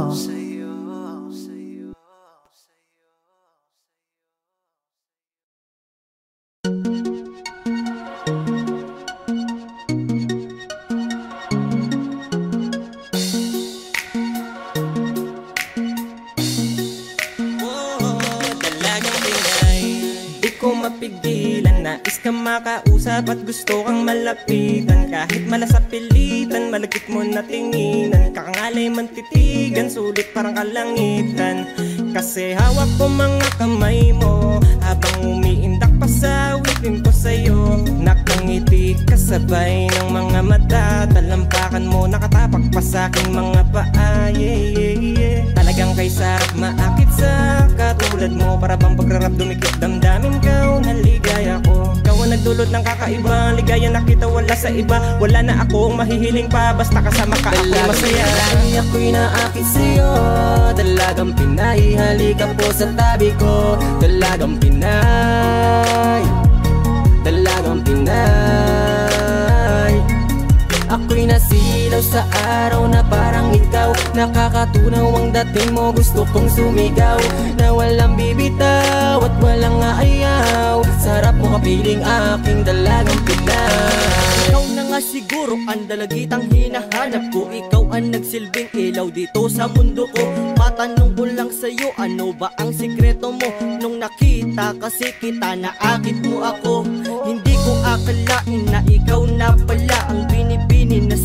Mapigilan, nais ka makausap at gusto kang malapitan. Kahit malasap pilitan, malagkit mo na tinginan. Kakangalay man titigan, sulit parang kalangitan. Kasi hawak ko mga kamay mo habang umiindak pa sa witin ko sa'yo. Nakangiti kasabay ng mga mata, talampakan mo nakatapak pa sa aking mga paa. Yeah, yeah, yeah. Talagang kay sarap maakit sa katulad mo. Para bang pagrarap dumikit damdamin ka, naligaya ko. Ikaw ang nagdulot ng kakaiba, ligaya nakita wala sa iba. Wala na akong mahihiling pa, basta kasama ka ako'y masaya. Dalagang ako'y naakit sa'yo, dalagang Pinay, halika po sa tabi ko. Dalagang Pinay, dalagang Pinay. Ako'y nasilaw sa araw na parang ikaw. Nakakatunaw ang dating mo, gusto kong sumigaw na walang bibitaw at walang aayaw. Sarap mo kapiling aking dalagang Pinay. Ikaw na nga siguro ang dalagitang hinahanap ko. Ikaw ang nagsilbing ilaw dito sa mundo ko. Matanong ko lang sa'yo, ano ba ang sikreto mo? Nung nakita kasi kita, naakit mo ako. Hindi ko akalain na ikaw na pala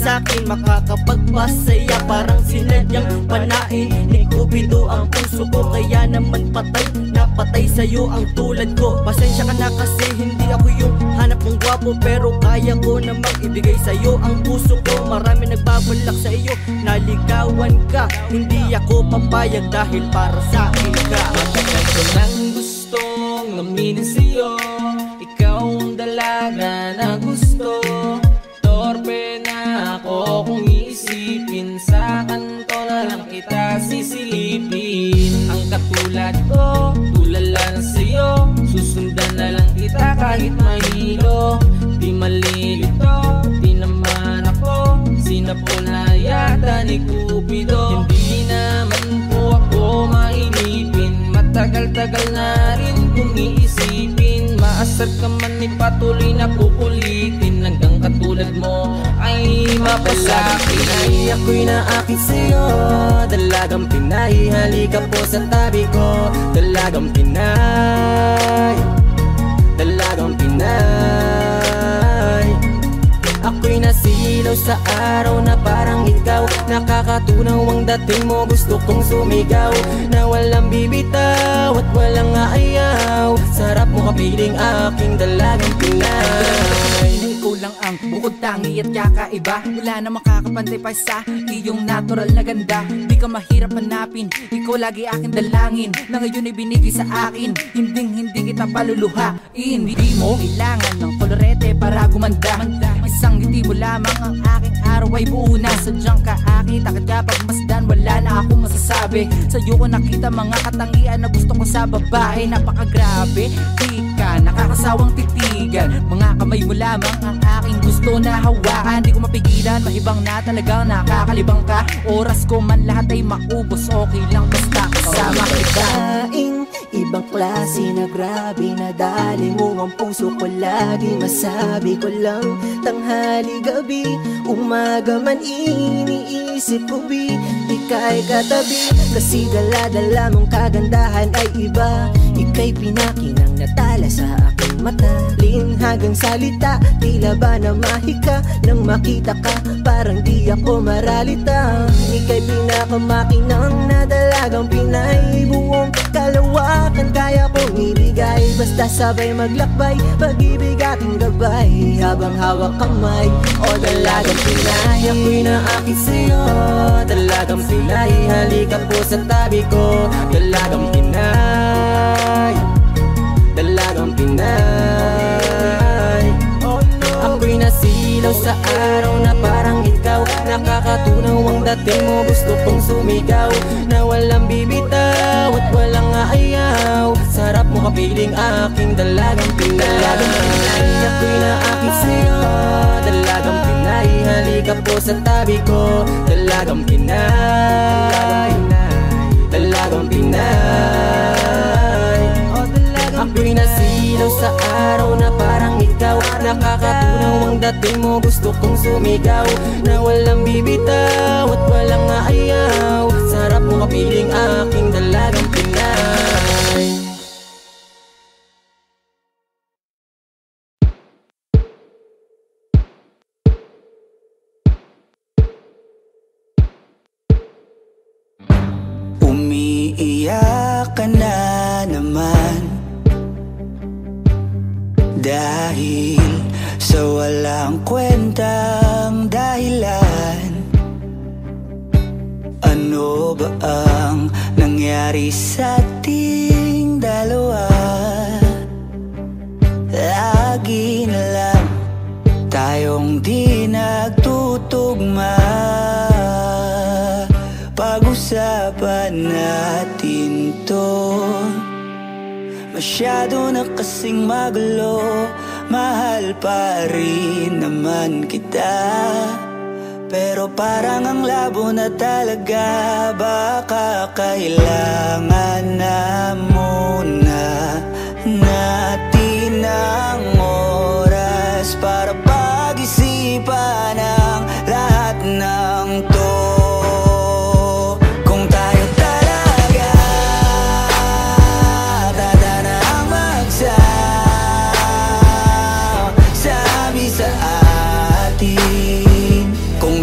sa'kin makakapagpasaya. Parang sinadyang panain ni Cupido ang puso ko, kaya naman patay na patay sa'yo ang tulad ko. Pasensya ka na kasi hindi ako yung hanap mong gwapo, pero kaya ko namang ibigay sa'yo ang puso ko. Marami nagbabalak sa iyo, naligawan ka, hindi ako papayag dahil para sa akin ka. Matagal ko nang gustong aminin sa'yo, ikaw ang dalaga na gusto. Torpe na ako kung iisipin, sa kanto na lang kita sisilipin. Ang katulad ko, tulala na sa'yo, susundan na lang kita kahit mahilo. Di malilito, di naman ako sinapo na yata ni Cupido. Hindi naman po ako mainipin, matagal-tagal na rin kung iisipin. Maasar ka man ipatuloy na kukulitin, hanggang katulad mo ay mapasakit. Ay ako'y naakit sa'yo, dalagang Pinay, halika po sa tabi ko. Dalagang Pinay, dalagang Pinay. Ako'y nasilaw sa araw na parang ikaw, nakakatunaw ang dating mo, gusto kong sumigaw na walang bibitaw at walang aayaw. Sarap mo kapiling aking dalagang Pinay. Ikaw lang ang bukod tangi at kakaiba, wala na makakapantay pa sa iyong natural na ganda. Di ka mahirap hanapin, ikaw lagi aking dalangin, na ngayon ay binigay sa akin, hinding hindi kita paluluhain. Hindi mo kailangan ng kolorete para gumanda, isang ngiti mo lamang ang aking araw ay buo na. Sadyang kaakit, akit kapag masdan, wala na akong masasabi. Sa'yo ko nakita mga katangian na gusto ko sa babae. Napakagrabe, di ka nakakasawang titigan, mga kamay mo lamang ang aking gusto na hawakan. Di ko mapigilan, mahibang na talagang nakakalibang ka. Oras ko man lahat ay maubos, okay lang basta kasama kita. Ibang klase na grabe, nadali mo ang puso ko lagi. Masabi ko lang, tanghali gabi, umaga man iniisip ko bi, ika'y katabi. Kasi dala-dala mong kagandahan ay iba, ika'y pinakinang natala sa aking mata. Linhagang salita, tila ba na mahika, nang makita ka parang di ako maralita. Ika'y pinakamakinang na dalagang Pinay, buong kalawakan kaya kong ibigay, basta sabay maglakbay, pag-ibig ating gabay, habang hawak kamay. O dalagang Pinay, ako'y naakit sa'yo, dalagang Pinay, halika po sa tabi ko. Dalagang Pinay, dalagang Pinay. Ako'y nasilaw sa araw na parang ikaw, nakakatunaw ang dating mo, gusto kong sumigaw na walang bibitaw at walang aayaw. Sarap mo kapiling aking dalagang Pinay. Ako'y naakit sa'yo, dalagang Pinay, halika po sa tabi ko. Dalagang Pinay, dalagang Pinay. Ako'y nasilaw sa araw na parang ikaw, nakakatunaw ang dating mo, gusto kong sumigaw na walang bibitaw at walang aayaw. Sarap mo kapiling aking dalagang Pinay. Umiiyak ka na naman dahil sa walang kwentang dahilan. Ano ba ang nangyari sa ating dalawa? Lagi na lang tayong di nagtutugma. Pag-usapan natin to, masyado na kasing magulo. Mahal pa rin naman kita, pero parang ang labo na talaga. Baka kailangan na muna natin ang oras para pag-isipan ang lahat ng to. Kung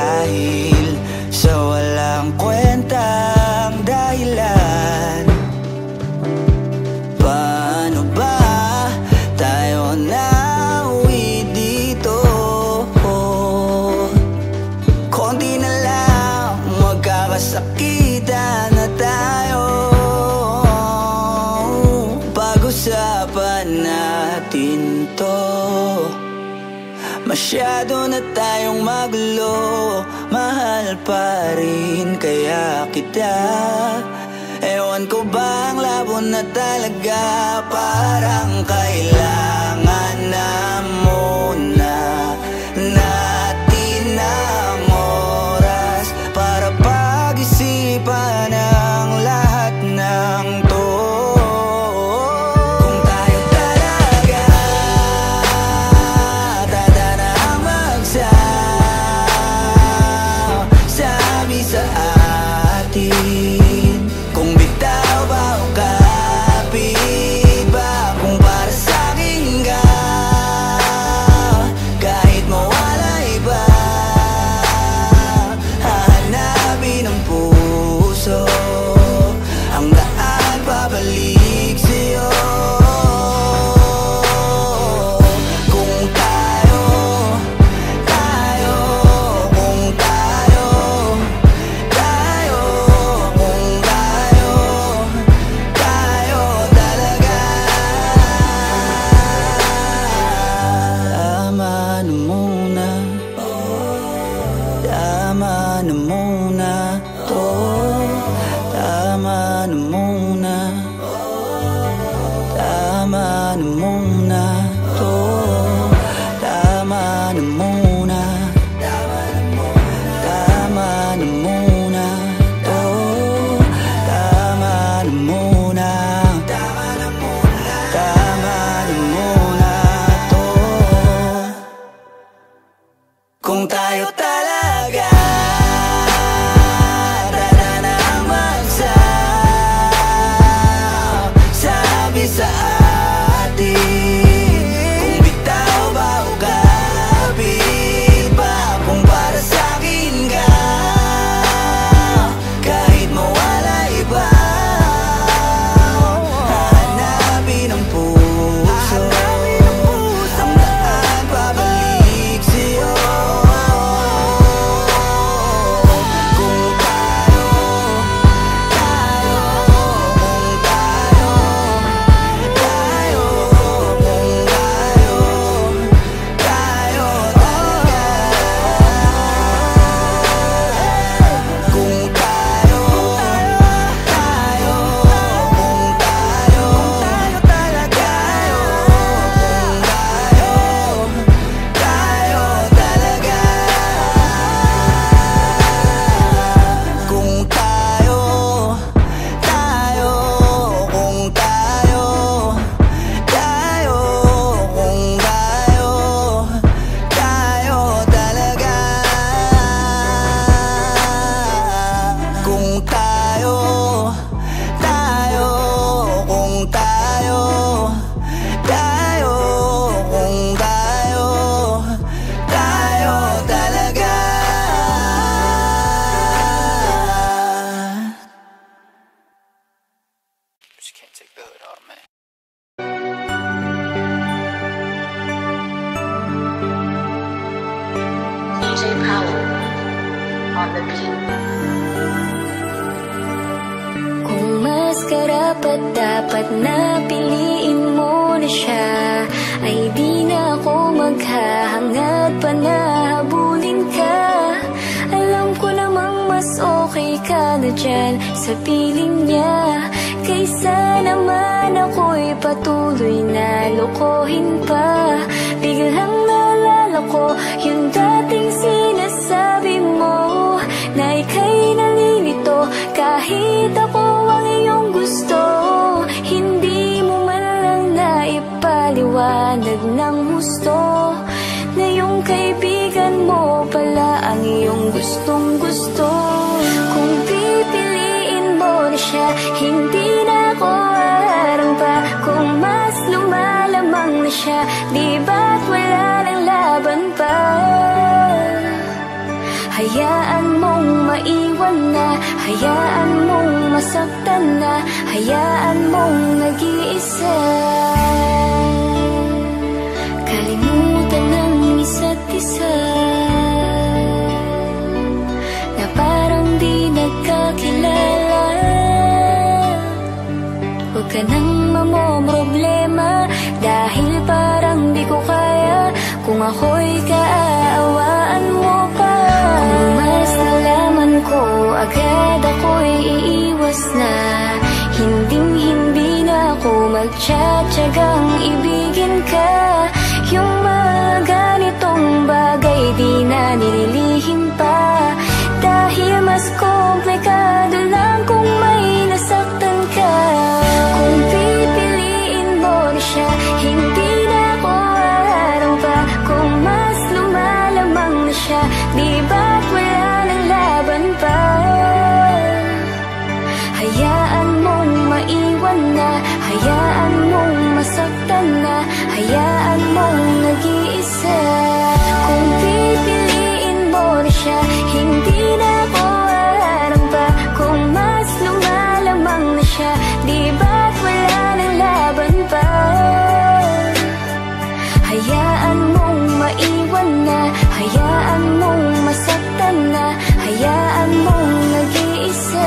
dahil sa walang kwentang dahilan. Paano ba tayo nauwi dito? Konti na lang magkakasakitan na tayo. Pag-usapan natin to. Masyado na tayong magulo, mahal pa rin kaya kita. Ewan ko bang labo na talaga, parang kailangan na muna natin ang oras para pag-isipan ang lahat ng to. Kung tayo talaga tatanang magsasabi sa atin, kung bitaw ba o kapit ba, kung para sa'kin ka, kahit mawala iba, hahanapin ang puso ang daan pabalik sa'yo. Kung tayo, tayo, kung tayo, tayo, kung tayo, tayo talaga. Tama na muna, tama na muna to. Tama na muna, tama na muna to. Tama na muna, tama na muna to. Tama na muna, tama na muna to. Kung tayo talaga tatanang magsasabi sa atin, kung bitaw ba o kapit ba, kung para sa'kin ka, kahit mawala iba, hahanapin ang puso ang daan pabalik sa'yo. Kung tayo, tayo, kung tayo, tayo, kung tayo, tayo talaga. Kung tayo, tayo, kung tayo, talaga. Kung tayo, tayo talaga. Kung tayo, tayo, kung tayo, tayo, kung tayo, tayo talaga. Kung tayo, tayo, kung tayo, tayo, kung tayo, tayo talaga. Just can't take the hood off, man. D J Power on the beat. Kung mas karapat dapat na piliin mo na siya, ay di na ako maghahangad pa na habulin ka. Alam ko namang mas okay ka na dyan sa piling niya, kaysa naman ako'y patuloy na lokohin pa. Biglang naalala ko yung dating sinasabi mo na ika'y nalilito kahit ako ang iyong gusto. Hindi mo man lang naipaliwanag ng gusto na yung kaibigan mo pala ang iyong gustong gusto. Kung pipiliin mo na siya, hindi na ako aarang pa. Kung mas lumalamang na siya, di ba't wala nang laban pa? hayaan mong maiwan na, hayaan mong masaktan na, hayaan mong nag-iisa. Kalimutan ng isa't isa, na parang di nagkakilala. Huwag ka nang mamomroblema, dahil parang di ko kaya. Kung ako'y kaaawaan mo pa, kung mas nalaman ko, agad ako'y iiwas na. Hinding-hindi na ako magtsatsagang ibigin ka. Yung mga ganitong bagay di na nililihim pa, dahil mas komplikado lang kung may nasaktan ka. Kung pipiliin mo na siya, hindi na ako aharang pa. Kung mas lumalamang na siya, di ba't wala nang laban pa? Hayaan mong maiwan na, hayaan mong masaktan na, hayaan mong nag-iisa. Kung pipiliin mo na siya, hindi na ako aharang pa. Kung mas lumalamang na siya, di ba't wala nang laban pa? Hayaan mong maiwan na, hayaan mong masaktan na, hayaan mong nag-iisa.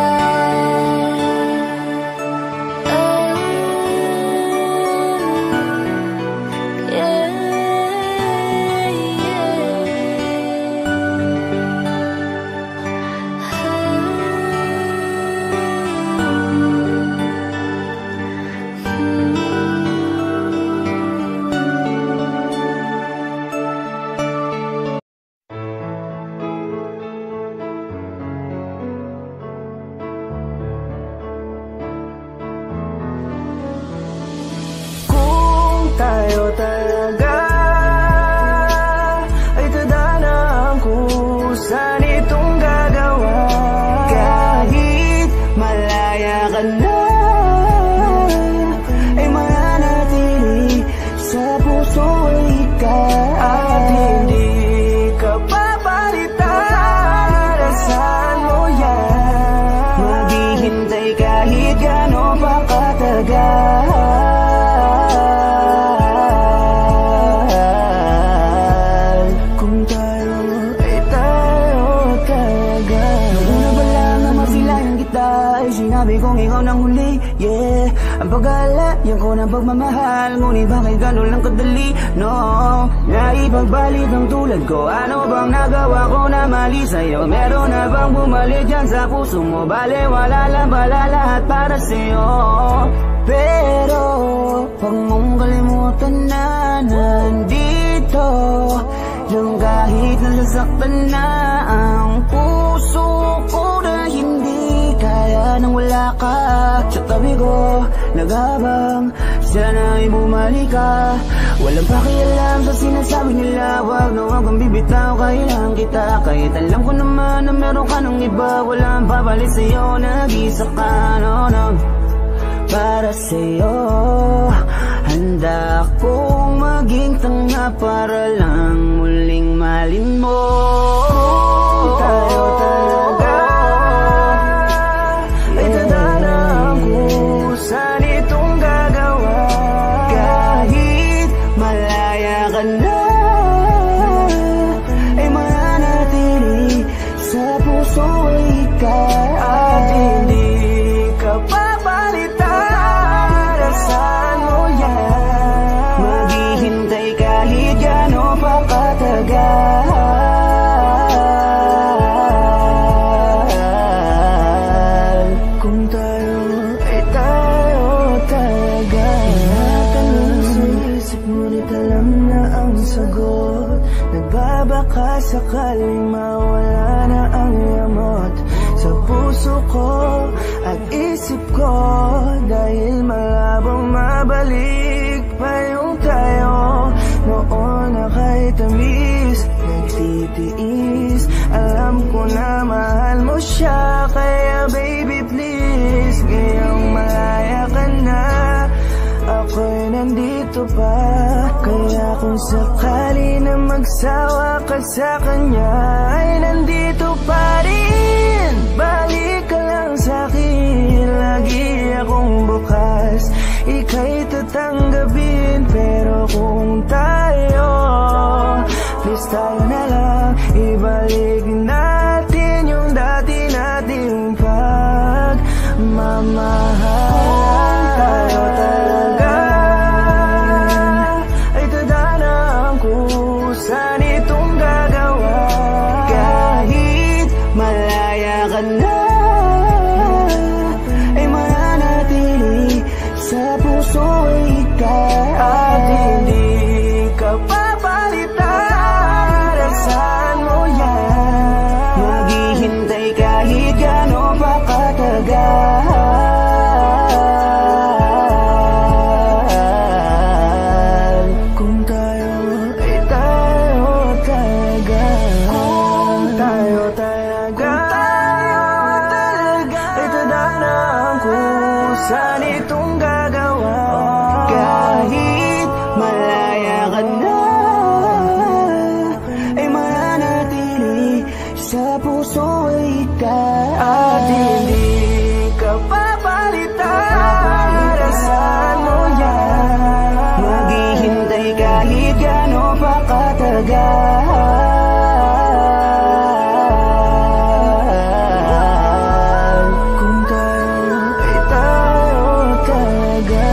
Tayo talaga ay tadhana ang kusan itong gagawa. Kahit malaya ka na, ay mananatili sa puso ikaw. At hindi ka papalitan, asahan mo yan. Maghihintay kahit gano'n pa katagal. Sinabi kong ikaw nang huli, yeah. Ang pag-aalayan ko ng pagmamahal, ngunit bakit gano'n lang kadali, no? Naipagbalik ang tulad ko, ano bang nagawa ko na mali sa'yo? Meron na bang bumalik dyan sa puso mo? Bale, wala lang pala lahat para sa'yo. Pero, huwag mong kalimutan na nandito lang kahit nasasaktan na ang puso ko, na hindi kaya nang wala ka sa tabi ko. Naghabang sana ay bumalik ka. Walang pakialam sa sinasabi nila, wag na wag kang bibitaw, kailangan kita. Kahit alam ko naman na meron ka ng iba, walang babalik sa'yo, nag-isa ka, no, no. Para sa'yo, handa akong maging tanga para lang muling malin mo. Tayo talaga ay tadhana ang kusan itong gagawa. Kahit malaya ka na, ay mananatili sa puso ikaw. At hindi ka papalitan, asahan mo yan. Maghihintay kahit gano'n pa katagal. Kung tayo ay tayo talaga. Tinatanong sa isip, ngunit alam na ang sagot. Nagbabaka sakaling mawala na ang yamot sa puso ko at isip ko, dahil malabong mabalik pa yung tayo noon na kahit tamis nagtitiis. Alam ko na mahal mo siya, kaya baby please, ngayong malaya ka na, ako'y nandito pa. Kaya Kung sakali na magsawa ka sa kanya, ay nandito pa rin. Balik ka lang sa'kin, lagi akong bukas. Ika'y tatanggapin, pero kung tayo, please tayo na lang, ibalik natin yung dati nating pagmamahal. Tayo talaga ay tada na ang kusan itong gagawa. Kahit malaya ka na, ay mananatili sa puso ay ikaw. At hindi ka papalitan, saan mo yan? Maghihintay kahit gano'n pa katagal. Kung tayo ay tayo talaga, kung tayo talaga, ay tada na ang kusan itong gagawa. Kahit malaya ka na, ay mananatili sa puso ay ikaw. At hindi ka papalitan, saan mo yan? Maghihintay kahit gano'n pa katagal. Kung tayo ay tayo talaga.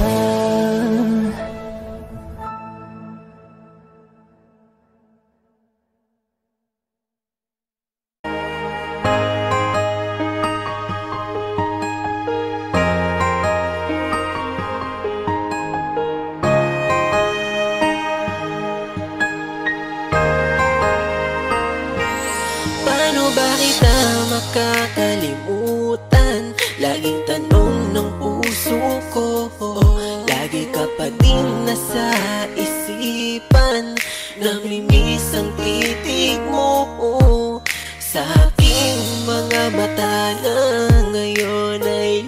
Paano ba kita makakalimutan? Laging tanong ng puso ko, lagi ka pa din nasa isipan. Namimiss ang titig mo sa aking mga mata na ngayon ay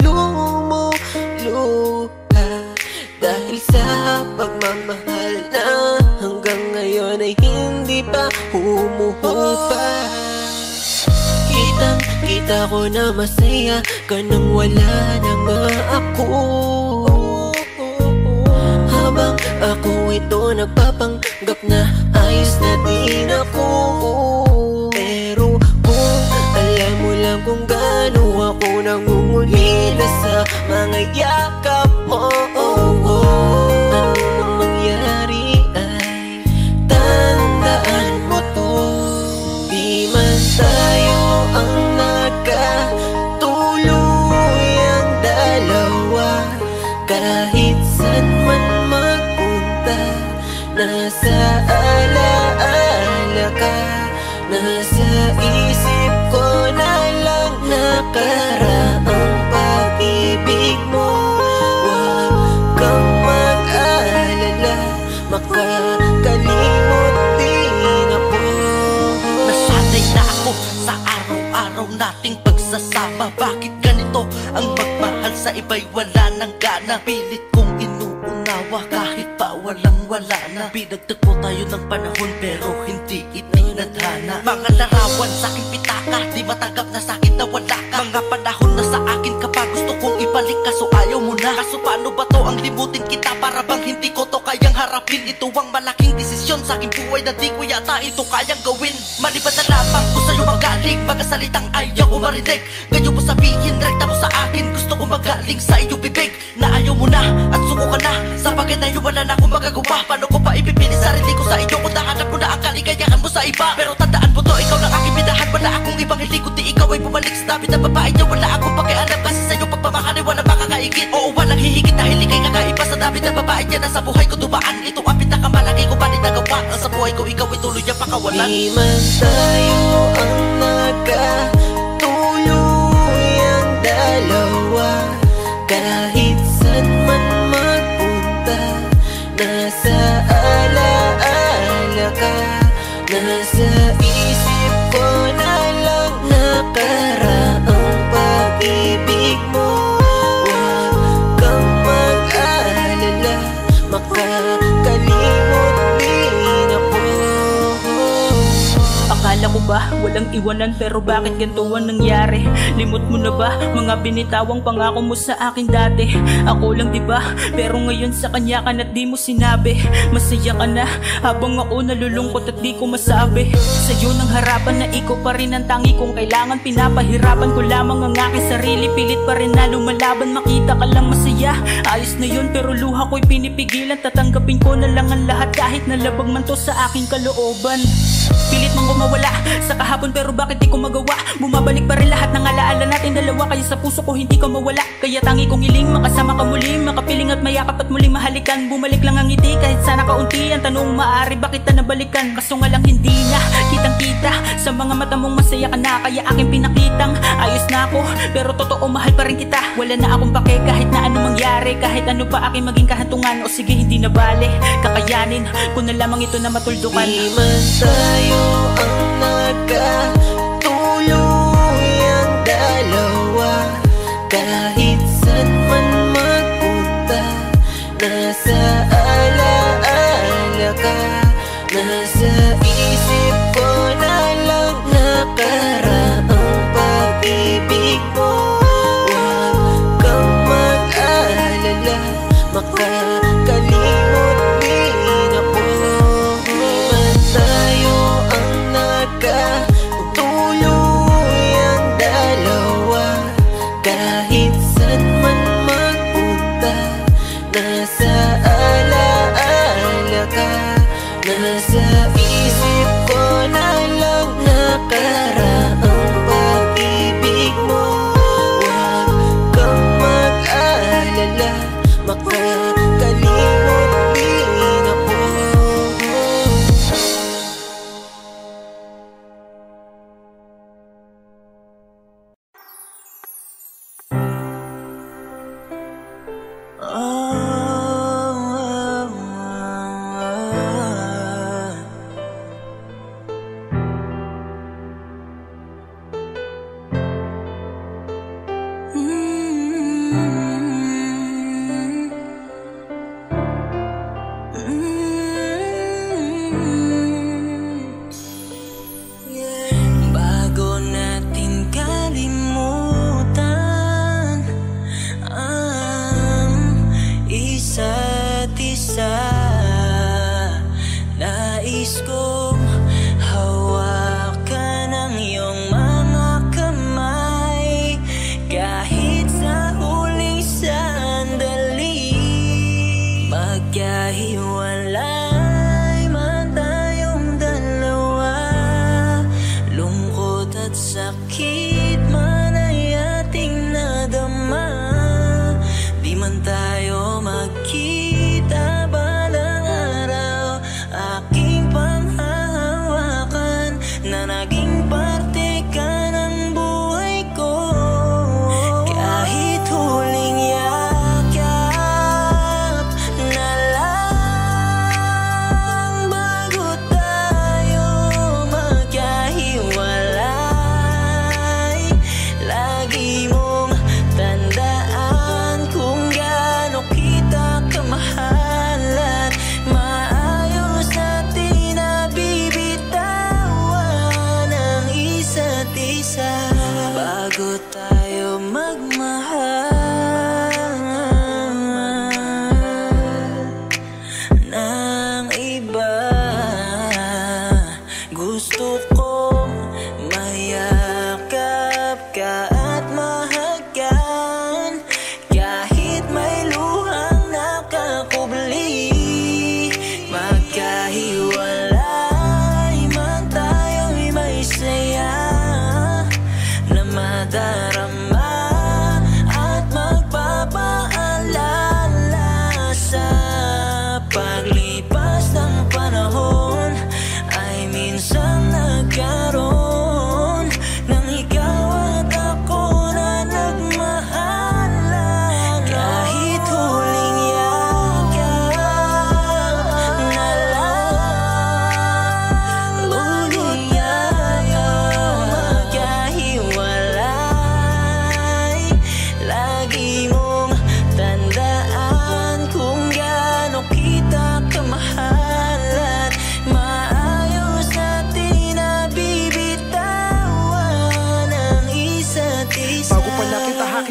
lumuluha. Dahil sa pagmamahal na hanggang ngayon ay hindi pa humuhupa. Kitang kita ko na masaya ka nang wala na nga ako. Habang ako ito nagpapanggap na ayos na din ako. Pero kung alam mo lang kung gaano ako nangungulila sa mga yakap mo, ano mang mangyari ay tandaan mo to. Di man tayo ang nagkatuluyang dalawa, kahit saan man magpunta, nasa alaala ka. Nasa isip ko na lang nakaraang pag-ibig mo. Huwag kang mag-alala, makakalimot din ako. Nasanay na ako sa araw-araw nating pagsasama. Bakit ganito ang magmahal sa iba'y wala nang gana? Pilit kong inuunawa kahit pa walang wala na. Pinagtagpo tayo ng panahon pero hindi itinadhana. Mga larawan sa aking pitaka, di matanggap na sakit na wala ka. Mga panahon na sa akin kapag gusto kong ibalik, kaso ayaw mo na. Kaso paano ba to ang limutin kita? Para bang hindi ko to kayang harapin. Ito ang malaking desisyon sa aking buhay na di ko yata ito kayang gawin. Maliban na lamang ko sa'yo magaling, mga salitang ayaw ko marinig. Ganyan mo sabihin, rekta mo sa akin, gusto ko magaling sa iyong bibig. Na ayaw mo na at suko ka na, sa bagay na yun wala na akong magagawa. Paano ko pa ipipili sarili ko sa iyo kung nahanap mo na ang kaligayahan mo sa iba? Pero tandaan mo to, ikaw lang aking minahan, wala akong ibang hindi kundi ikaw ay bumalik sa dami ng babae niya. Wala akong pakialam kasi sa'yo pagmamahal ay wala makakaigit. Oo, walang hihigit dahil ikay kakaiba sa dami ng babae niya na sa buhay ko dumaan. Ito ang pinakamalaki ko pa rin nagawa, ang sa buhay ko ikaw ay tuloy ang pakawalan. Di man tayo ang nagkatuluyang dalawa, kahit saan man magpunta, nasa alaala ka. Nasa isip ko na lang nakaraang pag-ibig mo. Huwag kang mag-alala, makakalimot walang iwanan, pero bakit ganito ang nangyari? Limot mo na ba mga binitawang pangako mo sa akin dati? Ako lang diba, pero ngayon sa kanya ka na't di mo sinabi. Masaya ka na habang ako nalulungkot at di ko masabi. Sa'yo ng harapan na ikaw pa rin ang tangi kong kailangan. Pinapahirapan ko lamang ang aking sarili, pilit pa rin na lumalaban. Makita ka lang masaya, ayos na yun, pero luha ko'y pinipigilan. Tatanggapin ko na lang ang lahat kahit nalabag man to sa aking kalooban. Pilit mong kumawala sa kahapon, pero bakit di ko magawa? Bumabalik pa rin lahat ng alaala natin dalawa, kaya sa puso ko hindi ka mawala. Kaya tangi kong iling makasama ka muli, makapiling at mayakap at muling mahalikan. Bumalik lang ang ngiti kahit sana kaunti. Ang tanong maaari bakit na nabalikan? Kaso nga lang hindi na kitang kita sa mga mata mong masaya ka na, kaya aking pinakitang ayos na ako, pero totoo mahal pa rin kita. Wala na akong pake kahit na ano mangyari, kahit ano pa aking maging kahantungan. O sige hindi na bale, kakayanin ko na lamang ito na matuldukan. Di man tayo ang nagkatuluyang dalawa, kahit saan man magpunta, nasa alaala ka, nasa isip ko na lang nakaraang pag-ibig mo. Huwag kang mag-alala, makakalimot din ako. Di man tayo ang nagkatuluyang dalawa, kahit saan man magpunta, nasa alaala ka, nasa isip ko na lang nakaraang pag-ibig mo. Huwag kang mag-alala, makakalimot din ako. Bago natin kalimutan ang isa't isa, nais kong hawakan ang iyong mga kamay, kahit sa huling sandali. Magkahiwalay man tayong dalawa, lungkot at sakit man ay ating nadama. Di man tayo magkita balang araw, aking panghahawakan na naging parte ka ng buhay ko. Kahit huling yakap na lang bago tayo magkahiwalay, lagi mong tandaan kung gaano kita kamahal at maayos natin na bibitawan ang isa't isa bago tayo magmahal ng iba. Gusto kong mayakap ka at mahagan, kahit may luhang nakakubli. Magkahiwalay man tayo'y may saya na madarama.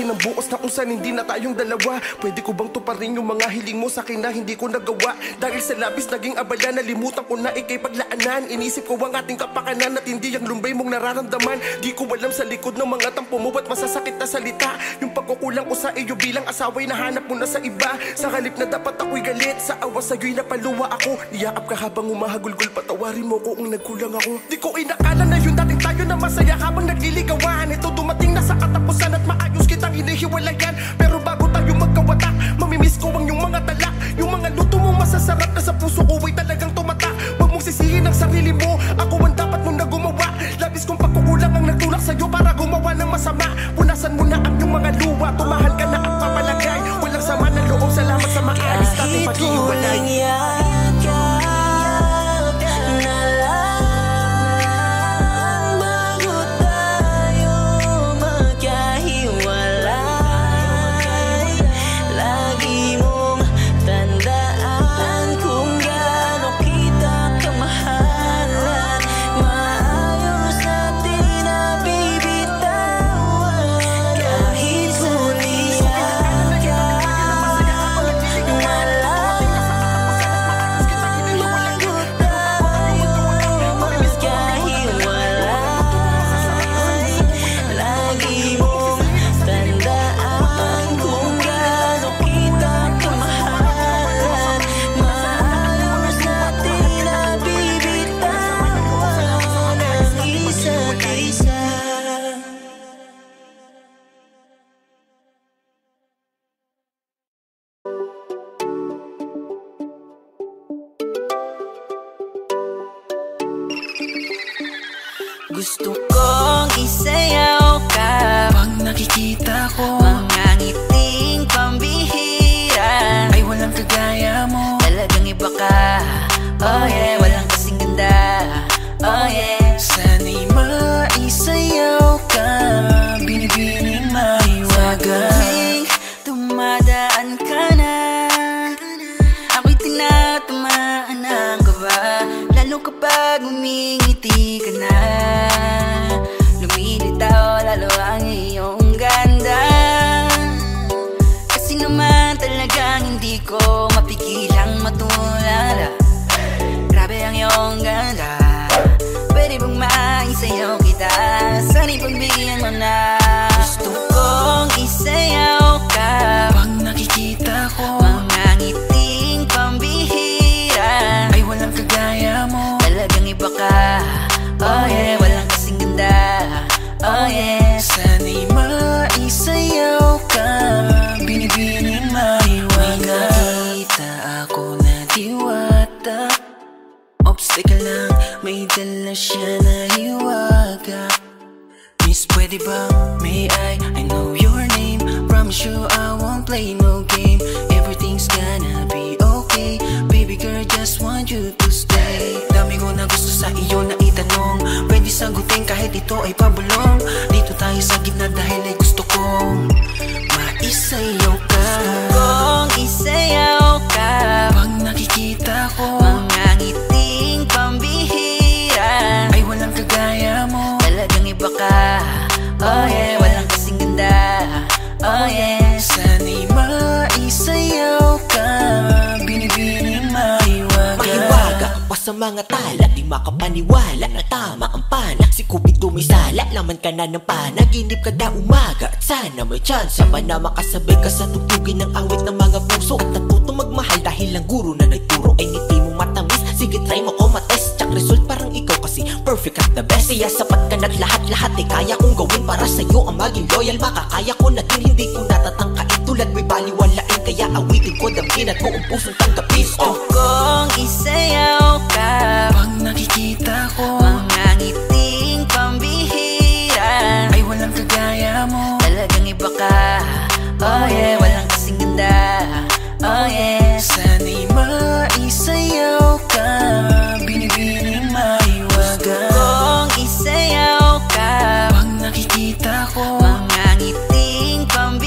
natin ang bukas na kung saan hindi na tayong dalawa. Pwede ko bang tuparin yung mga hiling mo sa akin na hindi ko nagawa? Dahil sa labis naging abala, nalimutan ko na ikay paglaanan. Inisip ko ang ating kapakanan at hindi ang lumbay mong nararamdaman. Di ko alam sa likod ng mga tampo mo ba't masasakit na salita. Yung pagkukulang ko sa iyo bilang asawa'y nahanap mo na sa iba. Sa halip na dapat ako'y galit, sa awa sa'yo'y napaluwa ako. Niyakap ka habang umahagulgol, patawarin mo ko kung nagkulang ako. Di ko inakala na yun dating tayo na masaya habang nagliligawan. Ito dumating na sa katapusan at maayos kitang hinihiwalayan. Pero bago tayo magkawatak, mamimiss ko ang yung mga talak. Yung mga luto mong masasarap na sa puso ko ay talagang tumatak. Huwag mong sisihin ang sarili mo, ako ang dapat mong na gumawa. Labis kong pagkukulang ang nagtulak sa'yo para gumawa ng masama. Punasan mo na ang yung mga luwa, tumahal ka na at papalagay. Walang sama ng loob, salamat sa makaalis natin pag-iwalay. Gusto kong isayaw ka pag nakikita ko mga ngiting pambihira ay walang kagaya mo. Talagang iba ka, oh yeah, walang kasing ganda, oh yeah. Sana'y maisayaw ka, binibining maiwaga. Sa tuwing dumadaan ka na, ako'y tinatamaan ng kaba. Lalo kapag umingiti ka na, lumilitaw lalo ang iyong ganda. Kasi naman talagang hindi ko mapigilang matulala. Grabe ang iyong ganda, pwede bang maisayaw kita? Sana'y pagbigyan mo na. Gusto kong isayaw ka pag nakikita ko mga ngiting pambihira ay walang kagaya mo. Talagang iba ka, oh yeah, walang kasing ganda, oh yeah. Sana'y maisayaw ka, binibining maiwaga. May nakita ako na diwata, obstacle lang, may dala siya na hiwaga. Miss, pwede bang, may I, I know your name. Promise you I won't play no game. Everything's gonna be okay. Baby girl, just want you to stay. Dami ko na gusto sa iyo na itanong, pwede sagutin kahit ito ay pabulong. Dito tayo sa gitna dahil ay gusto kong maisayaw ka. Gusto kong isayaw ka pag nakikita ko mga ngiting pambihira ay walang kagaya mo. Talagang iba ka, oh yeah, walang kasing ganda, oh yeah. Sana'y maisayaw ka, binibining maiwaga. Mahiwaga pa sa mga tala, di makapaniwala na tama ang pana. Si Cupido may sala, laman ka na ng panaginip kada umaga. At sana may chance pa na makasabay ka sa tugtugin ng awit ng mga puso. At natuto magmahal dahil ang guro na nagturo ay ngiti mo matamis. Sige try mo ko matest, tsak result parang ikaw kasi perfect at the best. Kaya sapat ka na't lahat-lahat ay kaya kong gawin para sa'yo ang maging loyal. Makakaya ko na din, hindi ko natatangkain tulad may baliwalain. Kaya awitin ko damgin at buong pusong tanggapin. Gusto kong isayaw ka pag nakikita ko mga ngiting pambihira ay walang kagaya mo. Talagang iba ka, oh yeah, walang kasing ganda, oh yeah. Sana'y maisayaw ka, binibining maiwaga. Gusto kong isayaw ka pag nakikita ko mga ngiting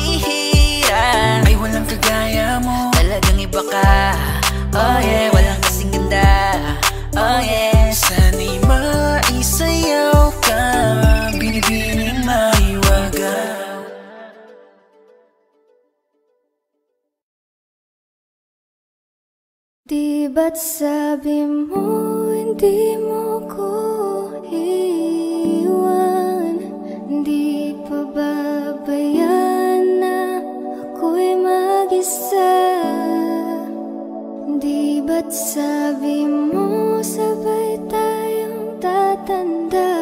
pambihira ay walang kagaya mo. Talagang iba ka, oh yeah, walang kasing ganda, oh yeah. Sana'y maisayaw ba't sabi mo hindi mo ko iwan? Di pa babayan na ako'y mag-isa? Di ba't sabi mo sabay tayong tatanda?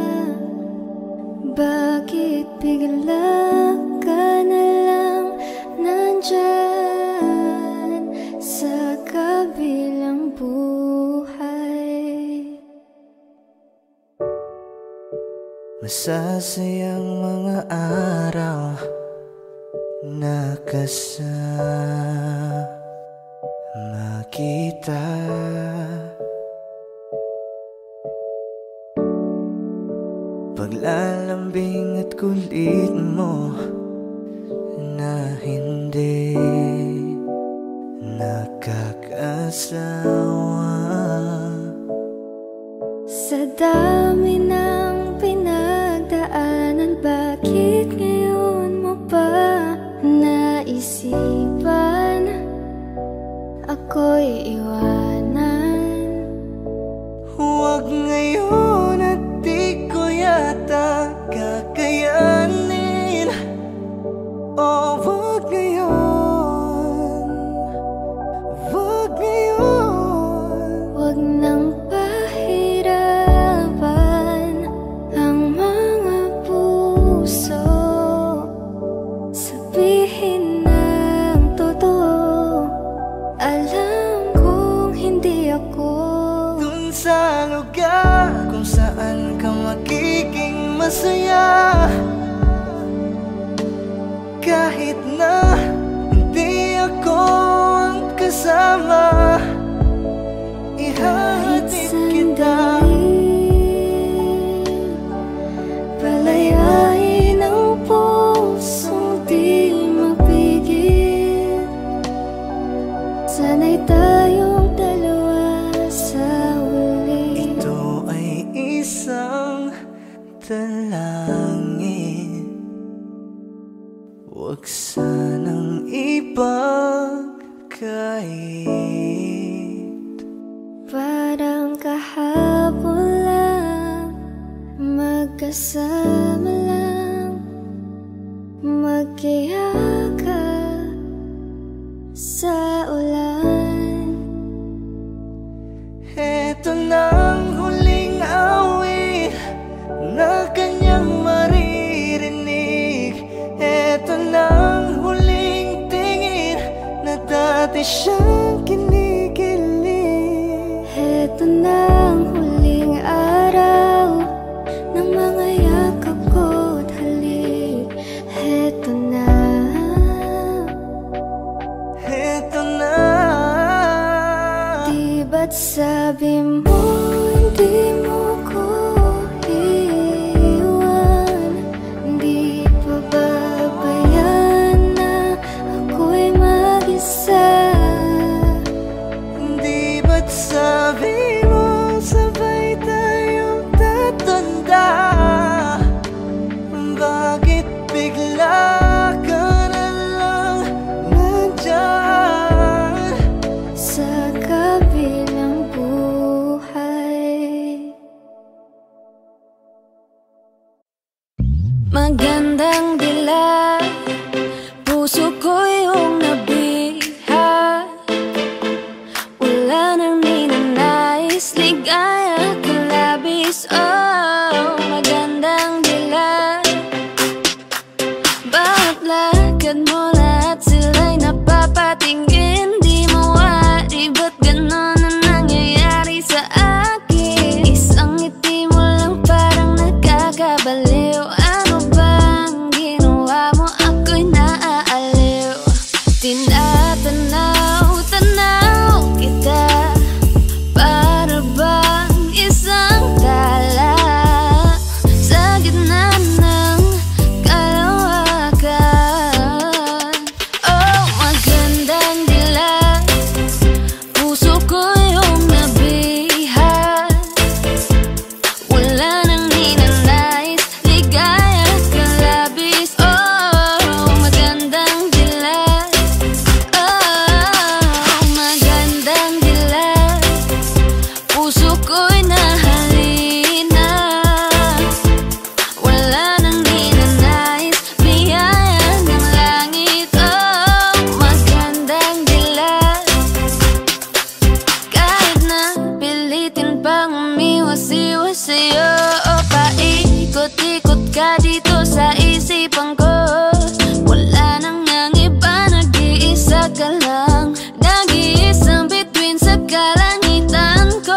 Bakit bigla ka na lang nandyan sa kabilang buhay? Masasayang mga araw na kasama kita. Paglalambing at kulit mo na hindi nakakasawa. Sa dami ng pinagdaanan, bakit ngayon mo pa naisipan ako'y iwanan? Huwag ngayon at di ko yata kakayanin. Oh, wag ngayon, wag ngayon. Wag nang pahirapan ang mga puso. Sabihin ng totoo, alam kong hindi ako dun sa lugar kung saan ka magiging masaya. Kahit na hindi ako ang kasama, ihahatid kita. Palayain ang pusong di mapigil. Sana'y tayong dalawa sa huli. Ito ay isang dalangin, huwag sanang ipagkait. Parang kahapon lang, magkasama lang, magkiyakap sa ulan. Eto nang huling awit na kanyang maririnig. Eto nang huling tingin na dati siyang kinikilig. Eto nang huling araw ng mga yakap ko't halik. Eto na, eto na. Di ba't sabi mo hindi mo ko iwan? Di pa babayan na ako'y mag-isa? Di ba't sabi mo sabay tayong tatanda? Bakit bigla ka na lang nandyan sa kabilang buhay? Magandang dilag, puso ko yung nabiha. Wala nang ninanais, ligaya ka labis. Oh, magandang dilag, bawat lakad mo lahat sila'y napapatingin. Di mawari, ba't ganon ang nangyayari sa akin? Isang ngiti mo lang parang nagkakabaliw. Ano bang ginawa mo? sa isipan ko. Wala nang ang iba, nag-iisa ka lang, nag-iisang bituin sa kalangitan ko.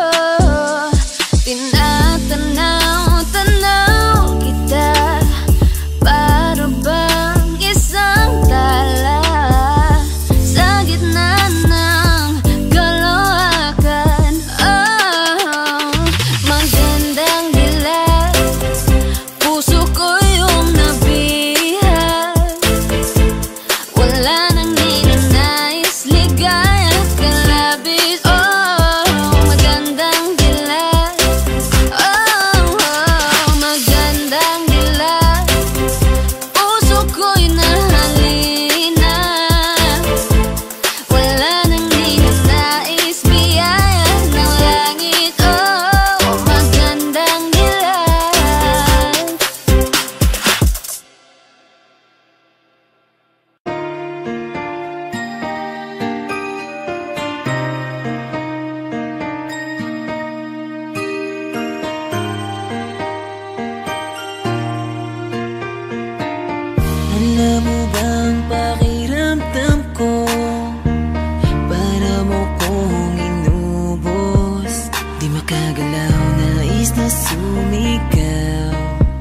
Tinatanaw-tanaw kita, para bang isang tala sa gitna ng kalawakan. Oh, magandang dilag, puso ko yung nabihag. Wala nang ninanais, ligaya at kalabis. Oh, magandang dilag. Oh, oh, magandang dilag, puso ko'y nahalina. Wala nang ninanais, biyaya ng langit. Oh, magandang dilag. Alam mo bang pakiramdam ko, para mo kong inubos. Di makagalaw, nais na sumigaw.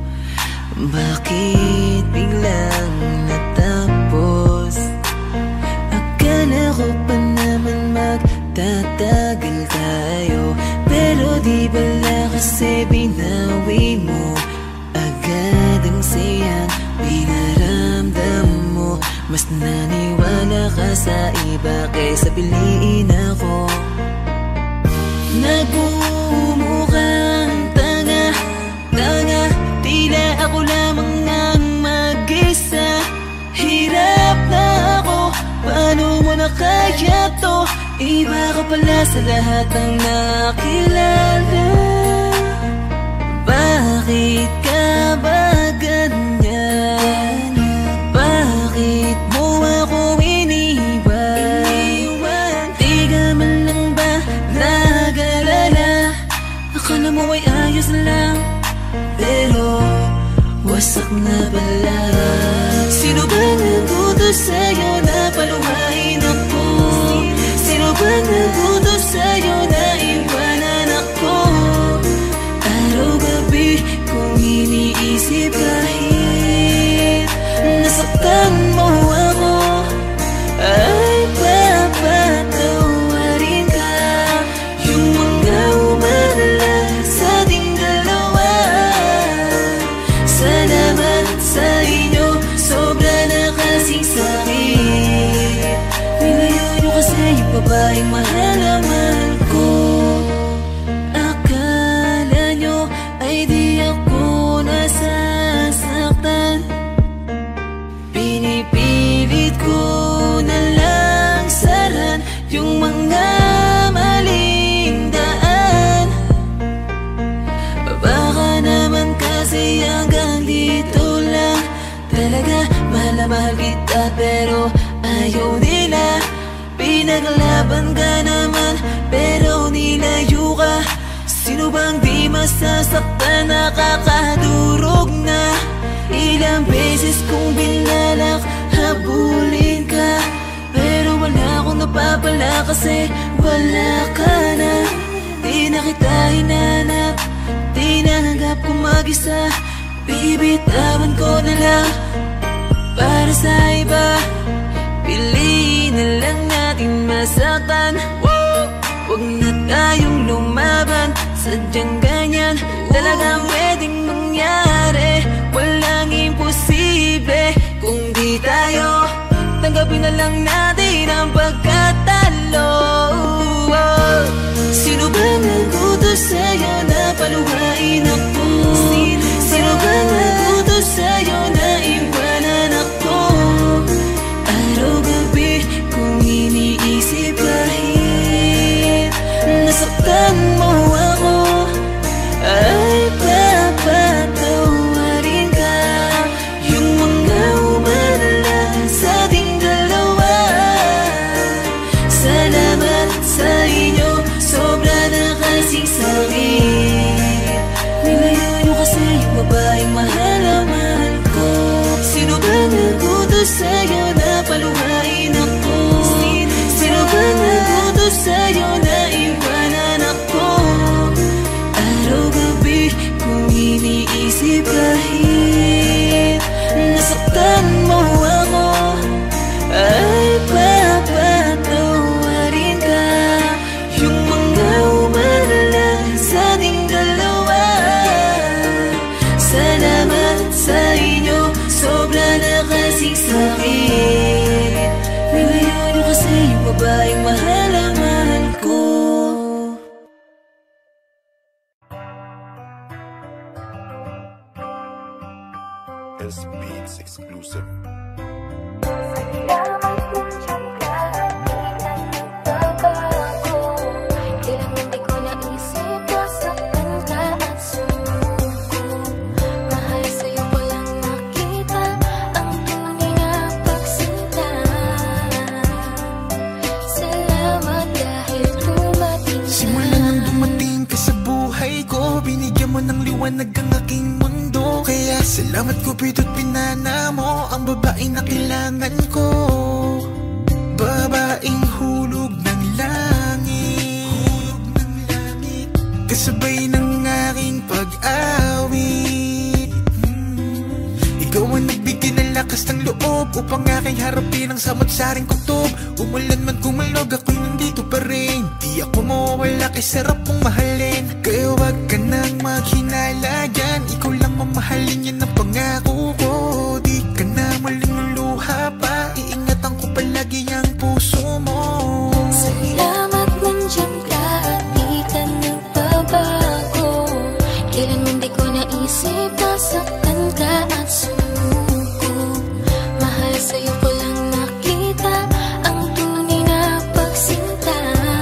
Bakit biglang natapos? Akala ko pa naman magtatagal tayo, pero di bala kasi binawi mo agad ang sayang pinaramdam mo. Mas naniwala ka sa iba kaysa piliin ako. Nagmumukhang tanga, tanga, tila ako lamang ang mag-isa. Hirap na ako, paano mo na kaya to? Iba ka pala sa lahat ng nakilala. Bakit ka ba ganyan? Bakit mo ako iniwan? Di ka man lang ba nag-alala? Akala mo ay ayos lang, pero wasak na pala. Sino ba nagutos sa'yo na paluhain ako? Sino ba nagutos sa'yo na iwanan ako? Araw-gabi kung iniisip kahit nasaktan mo ako, ay papatawarin ka. Yung mga umalala sa ating dalawa, salamat sa inyo, sobra na kasing sakit. Nilayo nyo kasi yung babaeng mahal na mahal ko. Akala nyo ay di ako nasasaktan. Pinipilit ko na lang saran yung mga maling daan. Baka naman kasi hanggang dito lang. Talaga mahal na mahal kita, pero ayaw nila. Pinaglaban ka naman, pero nilayo ka. Sino bang di masasaktan, nakakadurog na? Ilang beses kong binalak, habulin ka, pero wala akong napapala kasi wala ka na. Di na kita hinanap, di nanggap kong mag-isa. Bibitawan ko na lang para sa iba. Piliin na lang natin masaktan. Huwag na tayong lumaban, sadyang ganyan talagang pwedeng mangyari. Walang imposible kung di tayo. Tanggapin na lang natin ang pagkatalo. Sino ba nagutos sa'yo na paluhain ako? Sino ba nagutos sa'yo na iwanan ako? Araw-gabi kung iniisip kahit nasaktan mo ako, ay papatawarin ka. Yung mga umalala sa ating dalawa, bang nagutos sa'yo na paluhain ako? Sino bang nagutos sa'yo na iwanan ako? Araw-gabi kung iniisip kahit nasaktan mo ako, ay papatawarin ka. Yung mga umaralan sa ating dalawa, salamat sa inyo, sobra na kasing sakit. Ngayon nyo kasi yung babaeng mahal ang mahal ko. S Beats exclusive. Liwanag ang aking mundo, kaya salamat Cupido't pinana mo ang babae na kailangan ko. Babaeng hulog ng langit, hulog ng langit, kasabay ng aking pag-awit. hmm. Ikaw ang nagbigay ng lakas ng loob upang aking harapin ang samot-saring kutob. Umulan man kumalog, ako'y nandito pa rin. Di ako mawawala kay sarap kong mahalin. Kaya wag ka nang maghinala dyan, ikaw lang mamahalin, yan ang pangako ko. Di ka na maling luluha pa, iingatan ko palagi ang puso mo. Salamat nandiyan ka at di ka nagbabago. Kailanman di ko naisip nasaktan ka at sumuko. Mahal sa'yo ko lang nakita ang tunay na pagsinta.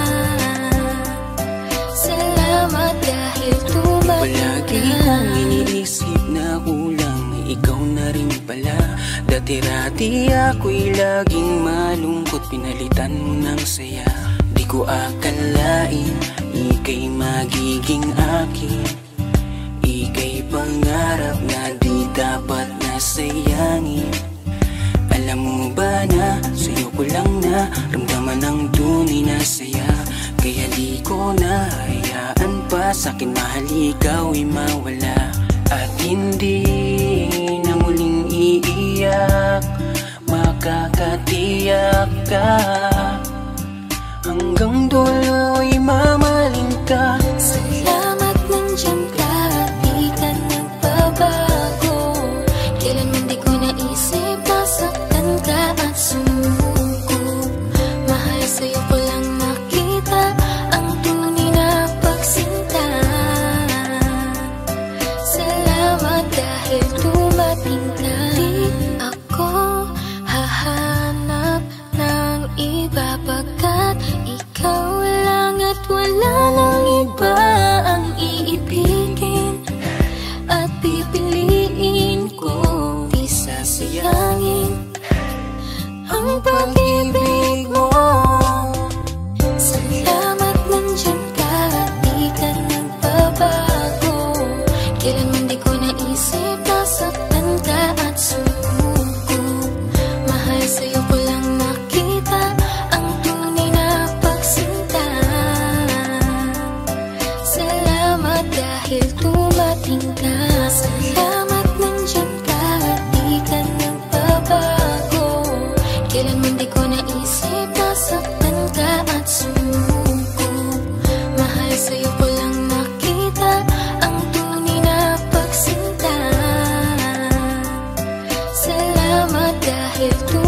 Salamat dahil palagi kong iniisip na kulang ikaw na rin pala. Dati-rati ako'y laging malungkot, pinalitan mo ng saya. Di ko akalain ika'y magiging akin. Ika'y pangarap na di dapat nasayangin. Alam mo ba na sa'yo ko lang na ramdaman ang tunay na saya. Kaya di ko na hayaan pa sa'kin mahal ikaw'y mawala. At hindi na muling iiyak, makakatiyak ka. Hanggang dulo'y mamaling ka. Salamat nandiyan ka at di ka nagbabago. Kailanman di ko naisip nasaktan ka at sumuko. Mahal sa'yo ko lang nakita ang tunay na pagsinta. Salamat dahil dumating ka. Di ako hahanap ng iba pagkat ikaw lang at wala nang iba ang iibigin at pipiliin ko. Di sasayangin ang pag-ibig mo. Salamat nandiyan ka at di ka nagbabago. Kailanman di ko naisip nasaktan ka at sumuko. Mahal sa'yo ko lang nakita ang tunay na pagsinta. Salamat dahil dumating ka. Salamat nandiyan ka at di ka nagbabago. Kailanman di ko naisip nasaktan ka at sumuko. Mahal sa'yo ko lang nakita ang tunay na pagsinta. Salamat dahil